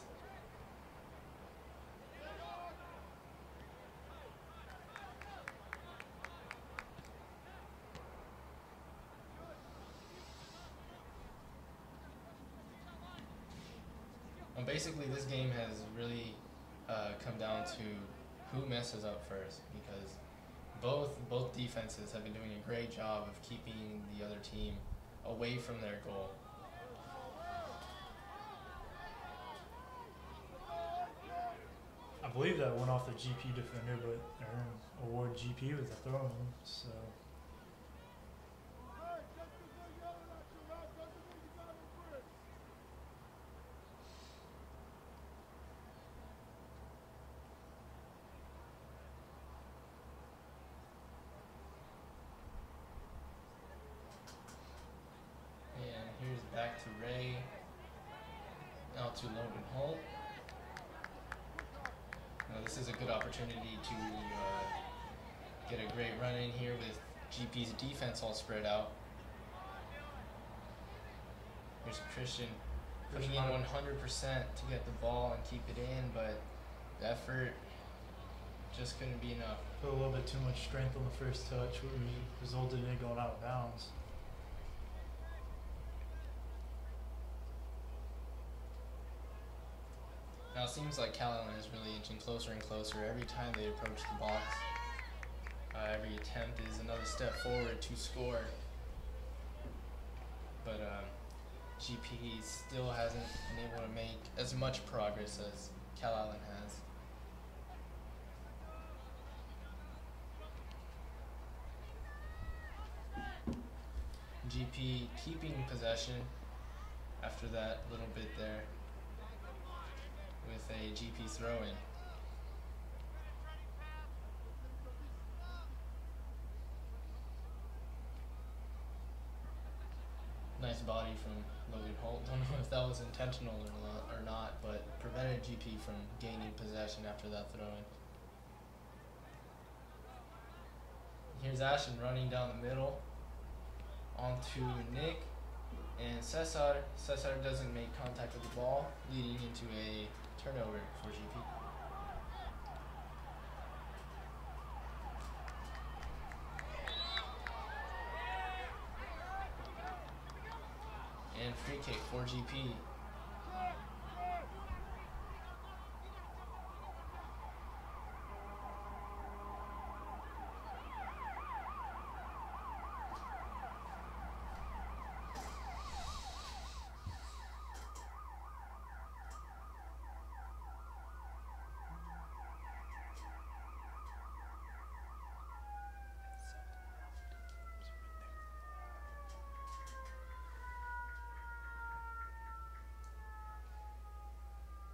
Well, basically, this game has really uh, come down to who messes up first, because both both defenses have been doing a great job of keeping the other team away from their goal. I believe that went off the G P defender, but Aaron award G P with the throw-in, so. Back to Ray. Now to Logan Holt. Now this is a good opportunity to uh, get a great run in here with G P's defense all spread out. Here's Christian putting in one hundred percent to get the ball and keep it in, but the effort just couldn't be enough. Put a little bit too much strength on the first touch, which resulted in it going out of bounds. Now it seems like Calallen is really inching closer and closer every time they approach the box. Uh, every attempt is another step forward to score. But um, G P still hasn't been able to make as much progress as Calallen has. G P keeping possession after that little bit there, with a G P throw-in. Nice body from Logan Holt. Don't know if that was intentional or not, or not, but prevented G P from gaining possession after that throw-in. Here's Ashton running down the middle onto Nick, and Cesar. Cesar doesn't make contact with the ball, leading into a turnover for G P. And free kick for G P.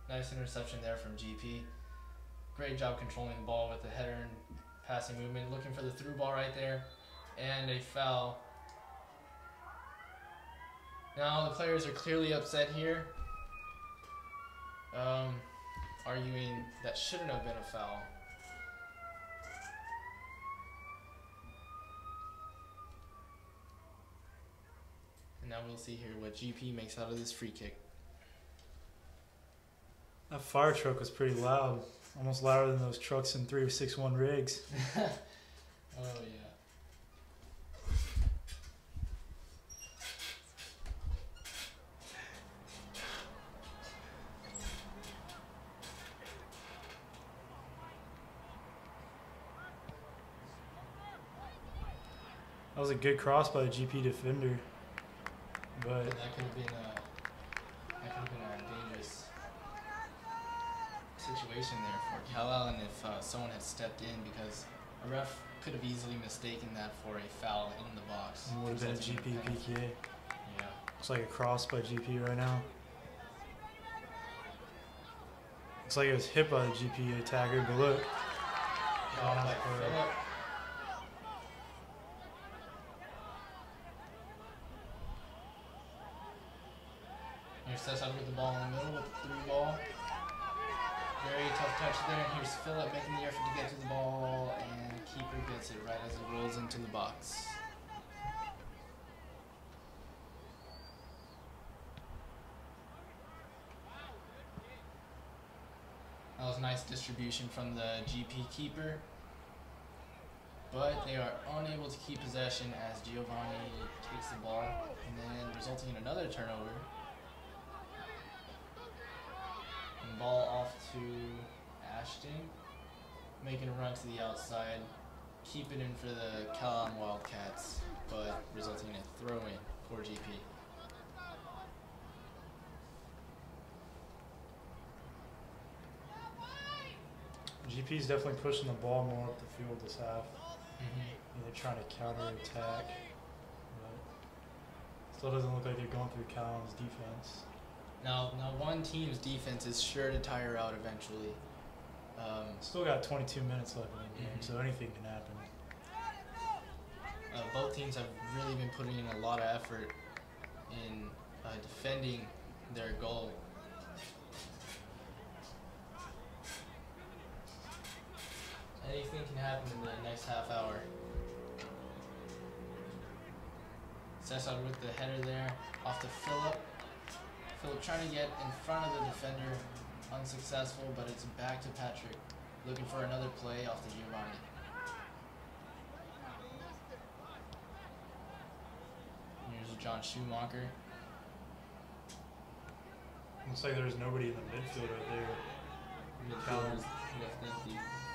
Nice interception there from G P. Great job controlling the ball with the header and passing movement. Looking for the through ball right there. And a foul. Now the players are clearly upset here. Um, arguing that shouldn't have been a foul. And now we'll see here what G P makes out of this free kick. That fire truck was pretty loud. Almost louder than those trucks in three six one rigs. Oh, yeah. That was a good cross by the G P defender. But that could have been a, that could have been a dangerous situation there for Calallen if uh, someone had stepped in, because a ref could have easily mistaken that for a foul in the box. it would have been a G P P K A. Yeah. Looks like a cross by G P right now. Looks like it was hit by the G P attacker, but look. Off by Phillip. Here's Cesar with the ball in the middle with the three ball. Very tough touch there, and here's Phillip making the effort to get to the ball, and keeper gets it right as it rolls into the box. That was nice distribution from the G P keeper, but they are unable to keep possession as Giovanni takes the ball, and then resulting in another turnover. And ball off to Ashton, making a run to the outside, keep it in for the Calallen Wildcats, but resulting in a throw-in for G P. G P's definitely pushing the ball more up the field this half. Mm-hmm. They're trying to counter attack, but still doesn't look like they're going through Calallen's defense. Now, now one team's defense is sure to tire out eventually. Um, Still got twenty-two minutes left in the game, Mhm. so anything can happen. uh, both teams have really been putting in a lot of effort in uh, defending their goal. Anything can happen in the next half hour. Cesar with the header there, off to Phillip. Phillip trying to get in front of the defender, unsuccessful, but it's back to Patrick, looking for another play off to Giovanni. Here's John Schumacher. Looks like there's nobody in the midfield right there. Midfielders left empty.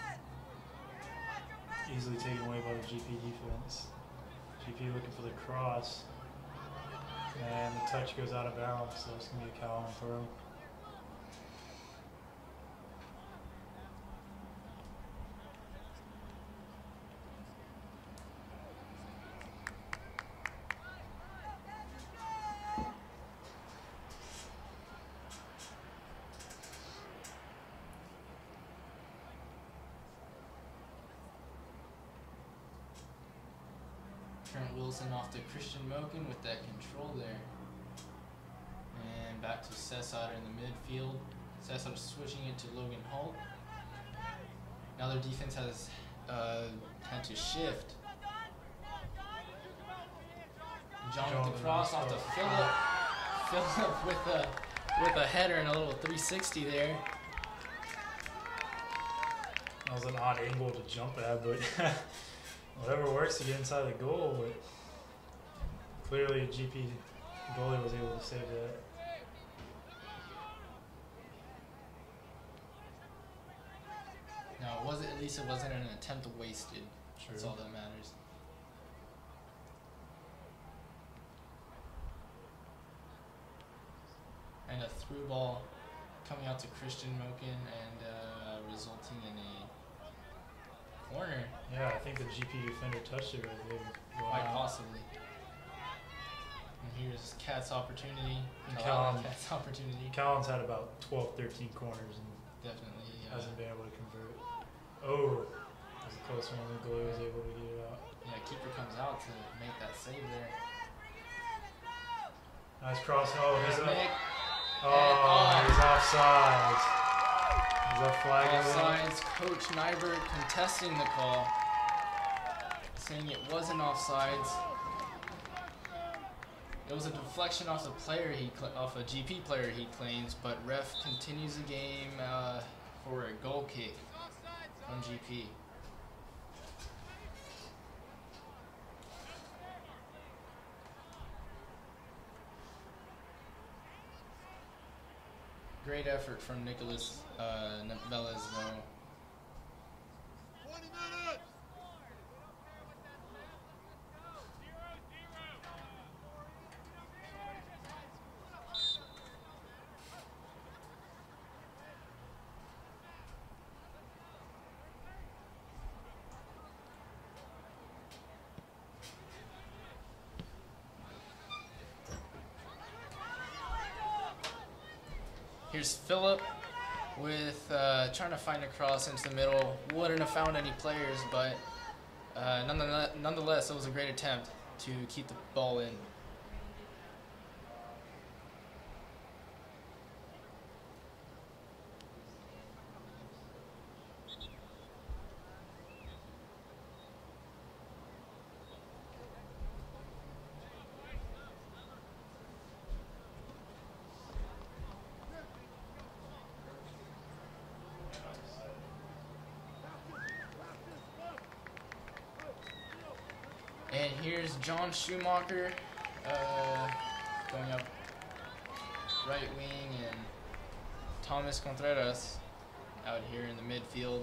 Easily taken away by the G P defense. G P looking for the cross. And the touch goes out of bounds, so it's going to be a Calallen throw. Trent Wilson off to Christian Moken with that control there. And back to Cesar in the midfield. Cesar switching it to Logan Holt. Now their defense has uh, had to shift. John, John with the cross off to Phillip. Phillip with a with a header and a little three sixty there. That was an odd angle to jump at, but whatever works to get inside the goal. But clearly, G P goalie was able to save that. Now, it wasn't, at least it wasn't an attempt wasted. True. That's all that matters. And a through ball coming out to Christian Moken and uh, resulting in a corner, Yeah, I think the G P defender touched it right there. quite Wow. possibly. And Here's Cat's opportunity. And Calallen Calallen- Cat's opportunity. Callen's had about twelve, thirteen corners and Definitely. Uh, hasn't been able to convert. Oh, that was a close one. The goalie was able to get it out. yeah, keeper comes out to make that save there. Nice cross. Oh, he's There's up. Nick. Oh, And- he's offside. Is that flag over? Offsides. Coach Nyberg contesting the call, saying it wasn't offsides. It was a deflection off the player he cl- off a G P player he claims, but ref continues the game uh, for a goal kick from G P. Great effort from Nicholas uh, Velez though. Here's Phillip with uh, trying to find a cross into the middle. Wouldn't have found any players, but uh, nonetheless, nonetheless, it was a great attempt to keep the ball in. And here's John Schumacher uh, going up right wing, and Thomas Contreras out here in the midfield.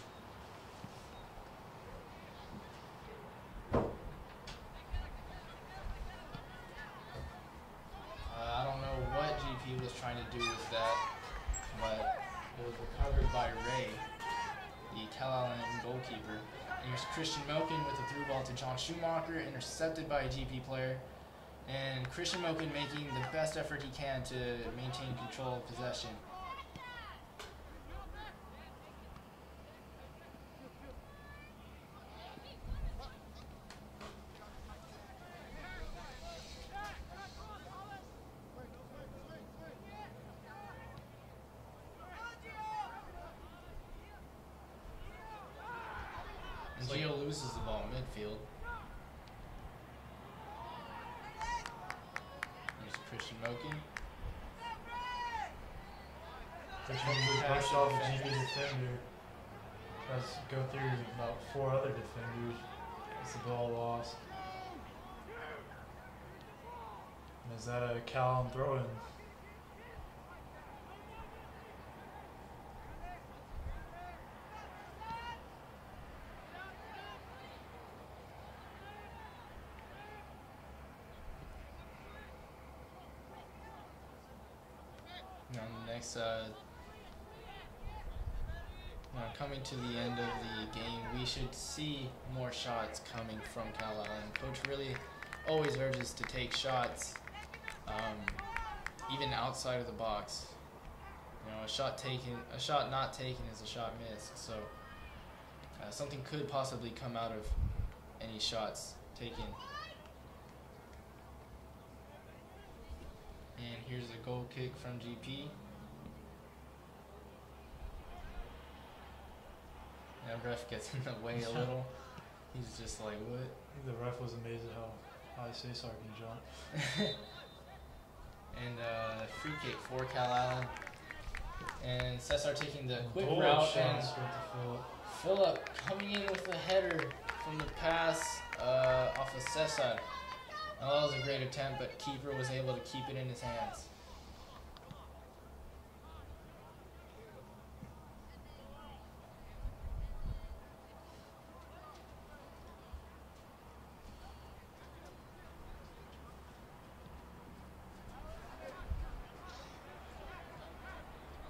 Uh, I don't know what G P was trying to do with that, but it was recovered by Ray, the Calallen goalkeeper. Here's Christian Moken with a through ball to John Schumacher, intercepted by a G P player. And Christian Moken making the best effort he can to maintain control of possession. And Gio loses the ball in midfield. Here's Christian Moken. Technically pushed off a G B defender. Tries to go through about four other defenders. Gets the ball lost. And is that a Calallen throw-in? Now, next, uh, now coming to the end of the game, we should see more shots coming from Calallen. Coach really always urges to take shots, um, even outside of the box. You know, a shot taken, a shot not taken is a shot missed. So uh, something could possibly come out of any shots taken. And here's a goal kick from G P. Now ref gets in the way a little. He's just like, what? I think the ref was amazed at how high Cesar can jump. And uh, free kick for Calallen. And Cesar taking the quick Bullet route, shot and straight to Phillip. Phillip coming in with a header from the pass uh, off of Cesar. Now, that was a great attempt, but keeper was able to keep it in his hands.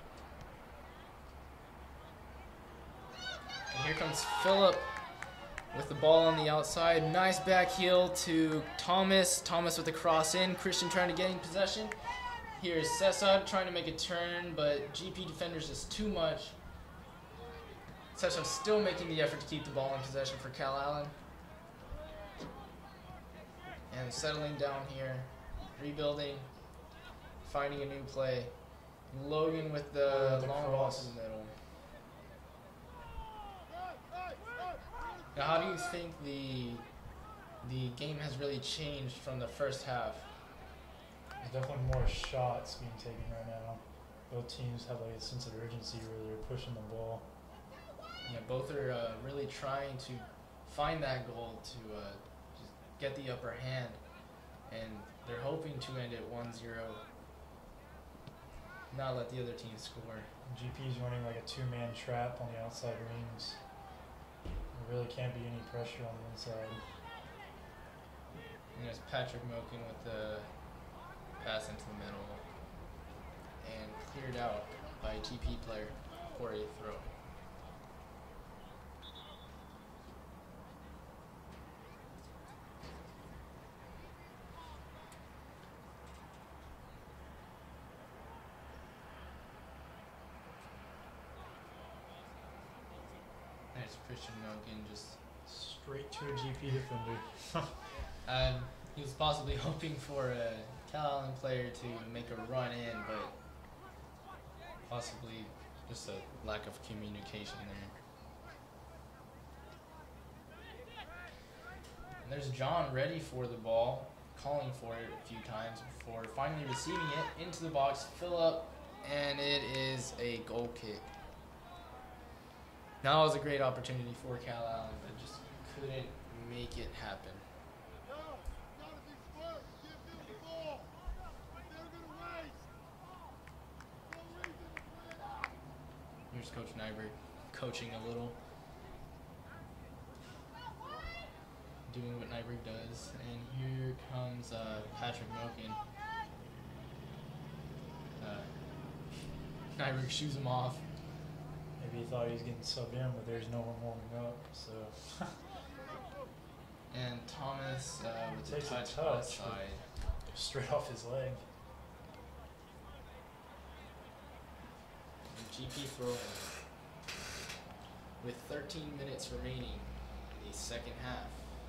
And here comes Phillip with the ball on the outside. Nice back heel to Thomas. Thomas with the cross in. Christian trying to get in possession. Here's Cesar trying to make a turn, but G P defenders just too much. Cesar still making the effort to keep the ball in possession for Calallen. And settling down here, rebuilding, finding a new play. Logan with the, Oh, the long cross. ball in the middle. Now, how do you think the the game has really changed from the first half? There's definitely more shots being taken right now. Both teams have like a sense of urgency where they're pushing the ball. Yeah, both are uh, really trying to find that goal to uh, just get the upper hand, and they're hoping to end it one zero. Not let the other team score. G P's running like a two-man trap on the outside rings. There really can't be any pressure on the inside. And there's Patrick Moken with the pass into the middle and cleared out by a G P player for a throw. There's Christian Moken just Straight to a G P defender. Um, he was possibly hoping for a Calallen player to make a run in, but possibly just a lack of communication there. And there's John ready for the ball, calling for it a few times before finally receiving it into the box, fill up, and it is a goal kick. Now was a great opportunity for Calallen, but just couldn't make it happen. Here's Coach Nyberg coaching a little, doing what Nyberg does, and here comes uh, Patrick Moken. Uh, Nyberg shoos him off. Maybe he thought he was getting subbed in, but there's no one warming up, so. And Thomas uh, with the Takes a touch, touch. outside. Straight off his leg. And G P throwing with thirteen minutes remaining in the second half.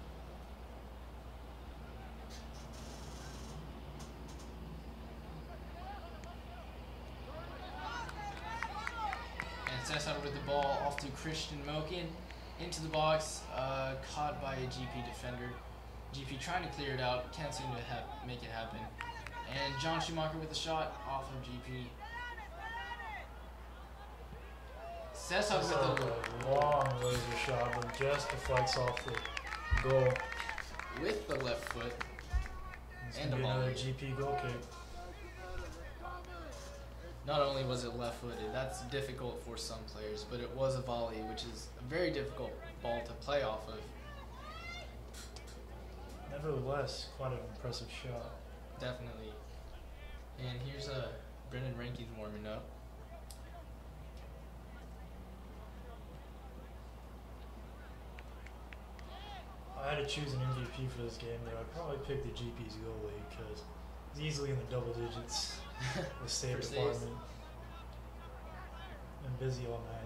And Cesar with the ball off to Christian Moken. Into the box, uh, caught by a G P defender. G P trying to clear it out, can't seem to ha make it happen. And John Schumacher with a shot off of G P. Cesar with Cesar the with a long laser shot, but just deflects off the goal. with the left foot. It's And gonna a be another volley. G P goal kick. Not only was it left-footed, that's difficult for some players, but it was a volley, which is a very difficult ball to play off of. Nevertheless, quite an impressive shot. Definitely. And here's uh, Brendan Rankin warming up. I had to choose an M V P for this game, though. I'd probably pick the G P's goalie because he's easily in the double digits. The save For saves. department. Been busy all night.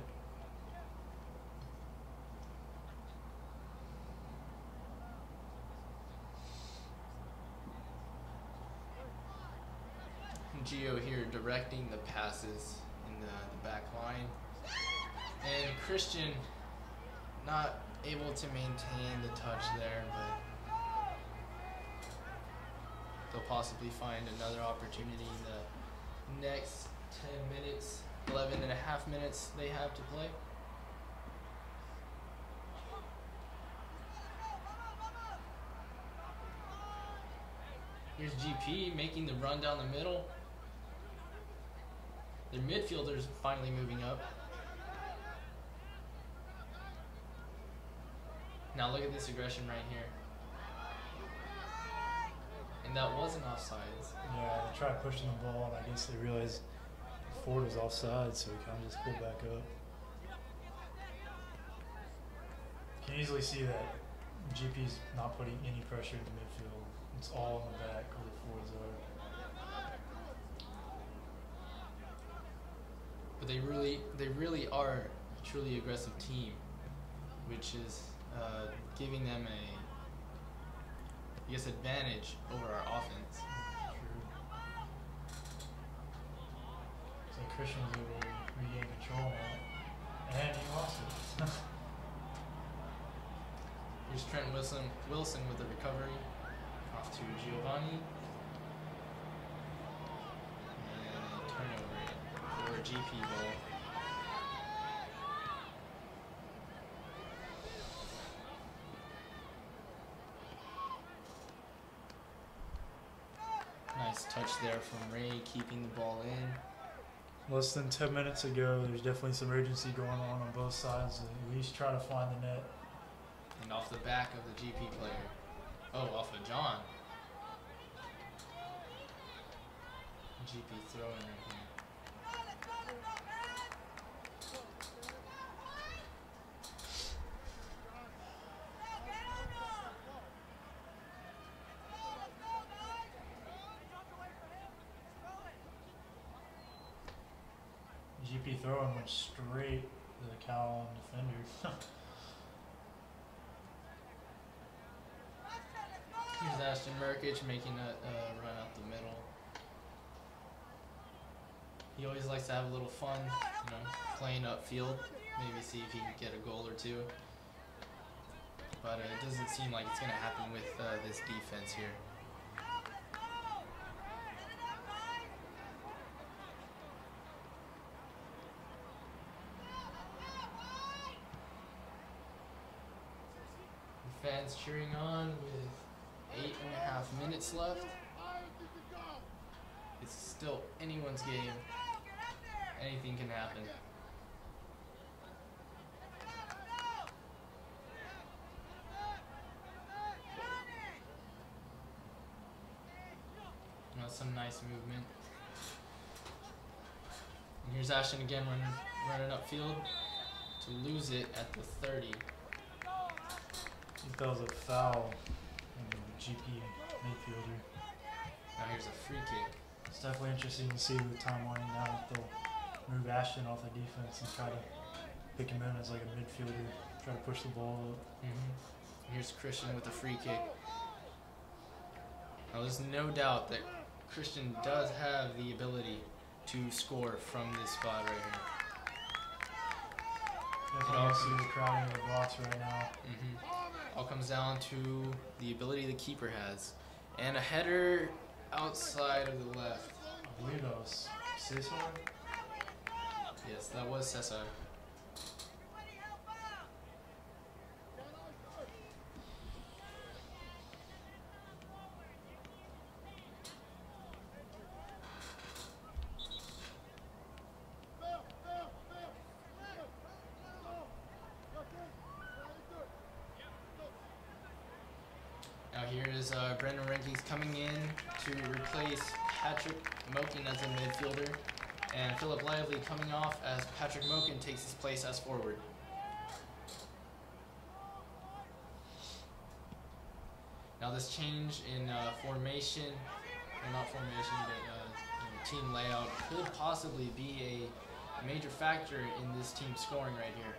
Gio here directing the passes in the, the back line. And Christian not able to maintain the touch there, but they'll possibly find another opportunity in the next ten minutes, eleven and a half minutes they have to play. Here's G P making the run down the middle. Their midfielders finally moving up. Now look at this aggression right here. And that wasn't offsides. Yeah, they tried pushing the ball, and I guess they realized Ford was offside, so he kind of just pulled back up. can easily see that G P's not putting any pressure in the midfield. It's all in the back where the forwards are. But they really, they really are a truly aggressive team, which is uh, giving them a, I guess, advantage over our offense. True. So Christian was able to regain control on it, and he lost it. Here's Trent Wilson, Wilson with the recovery, off to Giovanni, and a turnover for a G P ball. Nice touch there from Ray, keeping the ball in. Less than ten minutes ago, there's definitely some urgency going on on both sides. At least try to find the net. And off the back of the G P player. Oh, off of John. G P throwing right here. G P throwing went straight to the Calallen defender. Here's Ashton Merkich making a uh, run up the middle. He always likes to have a little fun, you know, playing upfield. Maybe see if he can get a goal or two. But uh, it doesn't seem like it's going to happen with uh, this defense here. The fans cheering on with eight and a half minutes left. It's still anyone's game. Anything can happen. Now some nice movement. And here's Ashton again running, running upfield to lose it at the thirty. I think that was a foul on the G P midfielder. Now here's a free kick. It's definitely interesting to see with time winding down if they'll move Ashton off the defense and try to pick him in as like a midfielder, try to push the ball up. Mm-hmm. Here's Christian with a free kick. Now there's no doubt that Christian does have the ability to score from this spot right here. Definitely see the crowd in the box right now. Mm-hmm. All comes down to the ability the keeper has. And a header outside of the left. I believe that was Cesar. Yes, that was Cesar. Now here is uh, Brendan Renkes coming in to replace Patrick Moken as a midfielder, and Philip Lively coming off as Patrick Moken takes his place as forward. Now this change in uh, formation, or not formation, but uh, you know, team layout could possibly be a major factor in this team scoring right here.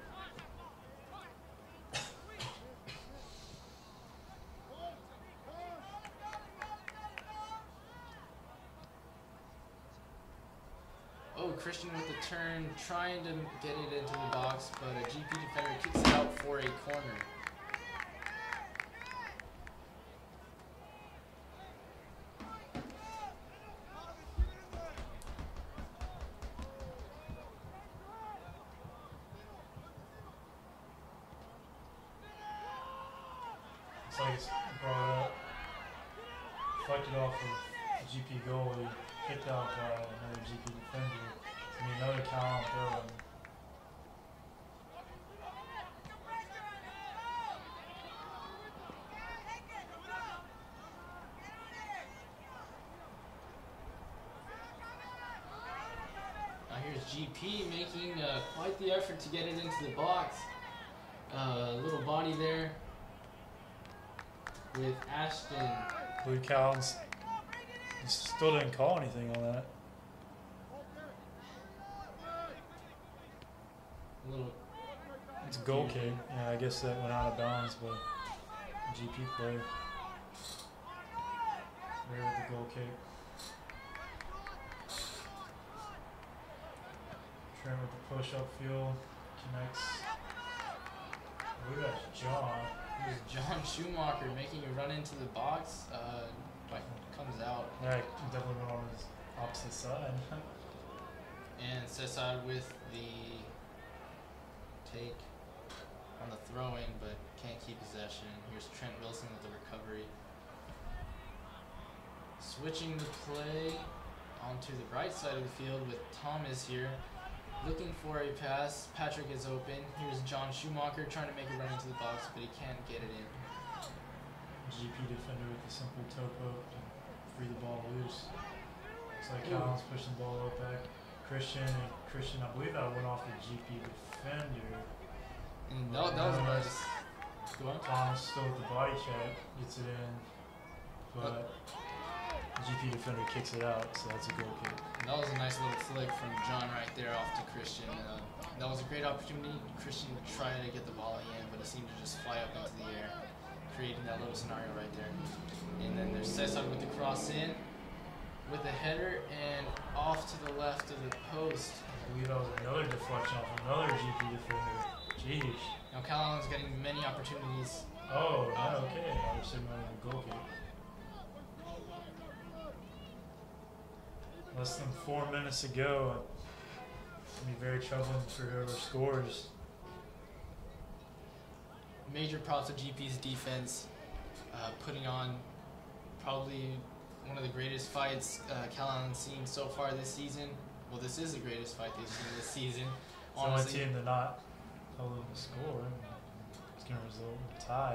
Oh, Christian with the turn, trying to get it into the box, but a G P defender kicks it out for a corner. Looks like it's brought up, deflected off of G P goalie, kicked out by another G P defender. I mean, another Calallen throw. Now here's G P making uh, quite the effort to get it into the box. uh, little body there with Ashton. Blue Callen's still didn't call anything on that. A little. It's a goal kick. Yeah, I guess that went out of bounds, but G P player. There with the goal kick. Trent with the push upfield. Connects. I believe that's John. Here's John Schumacher making a run into the box. Uh, like comes out. Yeah, he definitely went on his opposite side. And Cesar with the take on the throw-in, but can't keep possession. Here's Trent Wilson with the recovery. Switching the play onto the right side of the field with Thomas here. Looking for a pass. Patrick is open. Here's John Schumacher trying to make a run into the box, but he can't get it in. G P defender with the simple toe poke to free the ball loose. Looks like Callen's pushing the ball up back. Christian and Christian, I believe that went off the G P defender. And that, that was a nice. Go on. Thomas still with the body check, gets it in, but G P defender kicks it out, so that's a goal kick. And that was a nice little flick from John right there off to Christian. Uh, that was a great opportunity. Christian tried to get the volley in, but it seemed to just fly up into the air, creating that little scenario right there. And then there's Cesar with the cross in, with a header, and off to the left of the post. I believe that was another deflection off another G P defender. Jeez. Now Calallen's getting many opportunities. Oh, yeah, okay. I was sitting on a goal kick. Less than four minutes to go. It's going to be very troubling for whoever scores. Major props to G P's defense, uh, putting on probably one of the greatest fights uh, Calallen's seen so far this season. Well, this is the greatest fight they've seen this season. It's the only team to not hold them to score. It's going to result in a tie,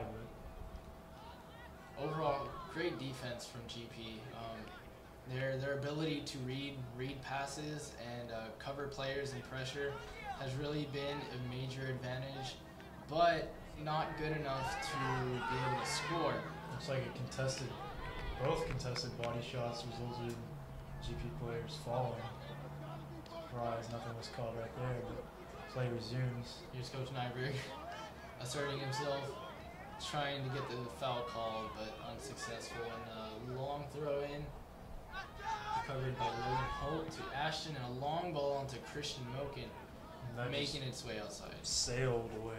but overall, great defense from G P. Um, their their ability to read read passes and uh, cover players and pressure has really been a major advantage, but not good enough to be able to score. Looks like a contested, both contested body shots resulted in G P players falling. Surprise, nothing was called right there, but play resumes. Here's Coach Nyberg asserting himself, trying to get the foul call, but unsuccessful. And a long throw in, recovered by Logan Holt to Ashton, and a long ball onto Christian Moken, making its way outside. Sailed away.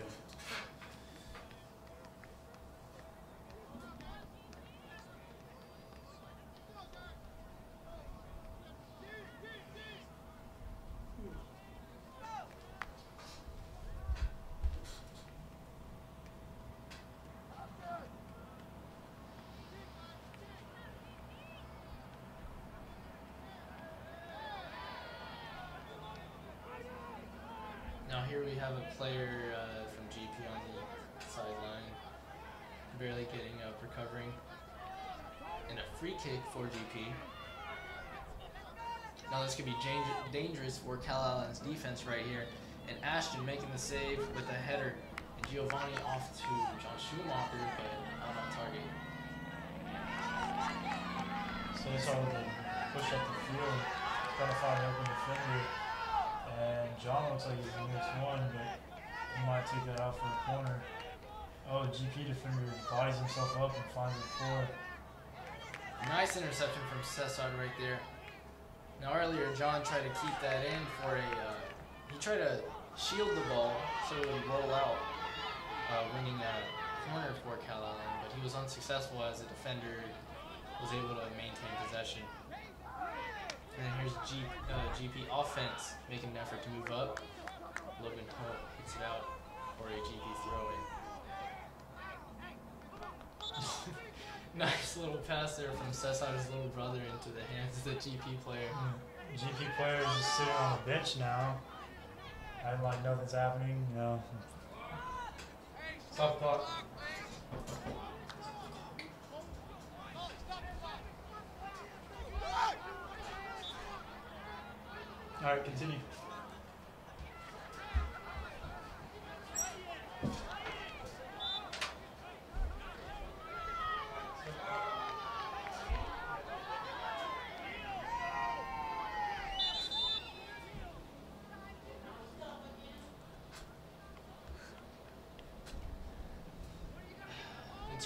Now here we have a player uh, from G P on the sideline, barely getting up, recovering, and a free kick for G P. Now this could be dangerous for Calallen's defense right here, and Ashton making the save with a header, and Giovanni off to John Schumacher, but not on target. So they saw the push up the field, trying to find an open defender. And John looks like he's the nearest one, but he might take that out for a corner. Oh, G P defender bodies himself up and finds the floor. Nice interception from Cesar right there. Now earlier, John tried to keep that in for a, uh, he tried to shield the ball so it would roll out, uh, winning a corner for Calallen, but he was unsuccessful as the defender was able to maintain possession. And then here's G, uh, G P offense making an effort to move up. Logan Holt hits it out for a G P throw-in. Nice little pass there from Cesar's little brother into the hands of the G P player. Mm. G P player is just sitting on the bench now. Acting like nothing's happening, you know. Stop the clock. All right, continue.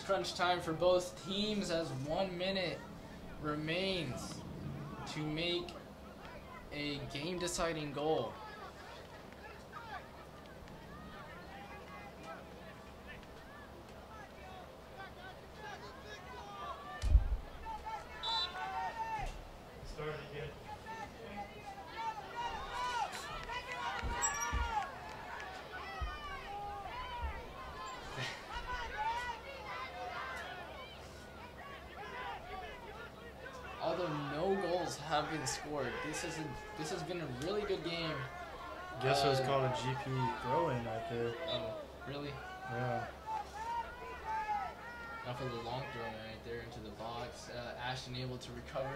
crunch time for both teams as one minute remains to make a game-deciding goal. Starting again. Although no goals have been scored, this is a, this has been a really good game. Guess it was Uh, called a G P throw-in right there. Oh, really? Yeah. Now for the long throw right there into the box. Uh, Ashton able to recover.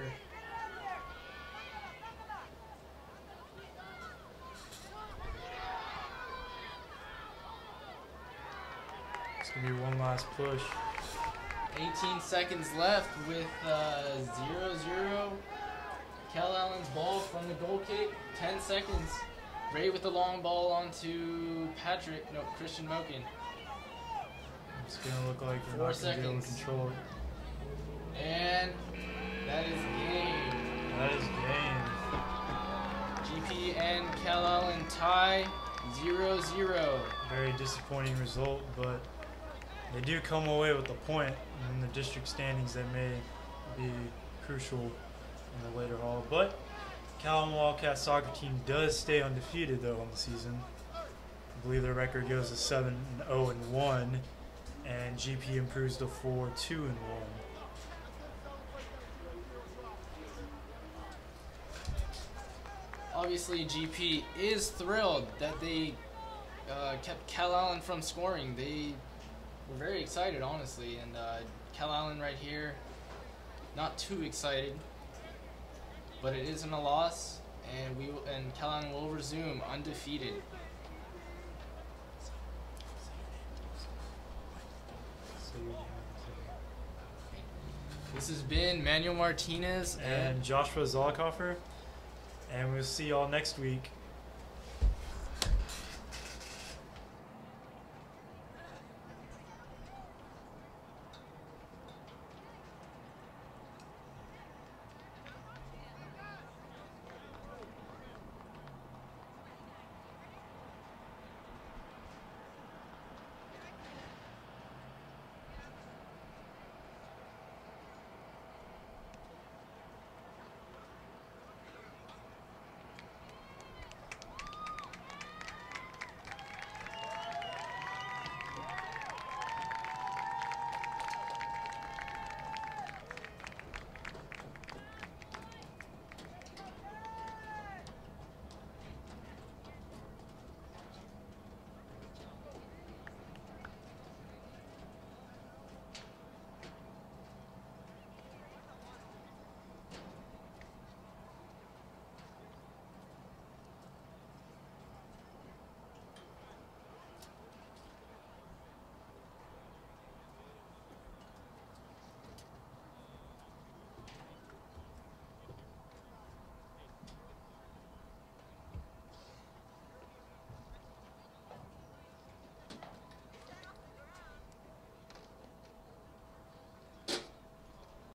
It's gonna be one last push. eighteen seconds left with uh, zero zero. Calallen's ball from the goal kick. ten seconds. Ray with the long ball onto Patrick. No, Christian Moken. It's gonna look like they're Four not gonna be able to seconds. control it. And that is game. That is game. G P and Calallen tie zero zero. Very disappointing result, but they do come away with a point in the district standings that may be crucial in the later haul. But Calallen Wildcat soccer team does stay undefeated though on the season. I believe their record goes to seven and oh and one, and G P improves to four two and one. Obviously, G P is thrilled that they uh, kept Calallen from scoring. They were very excited, honestly, and uh, Calallen right here, not too excited, but it isn't a loss, and we will, and Calallen will resume undefeated. This has been Manuel Martinez and And Joshua Zollicoffer, and we'll see y'all next week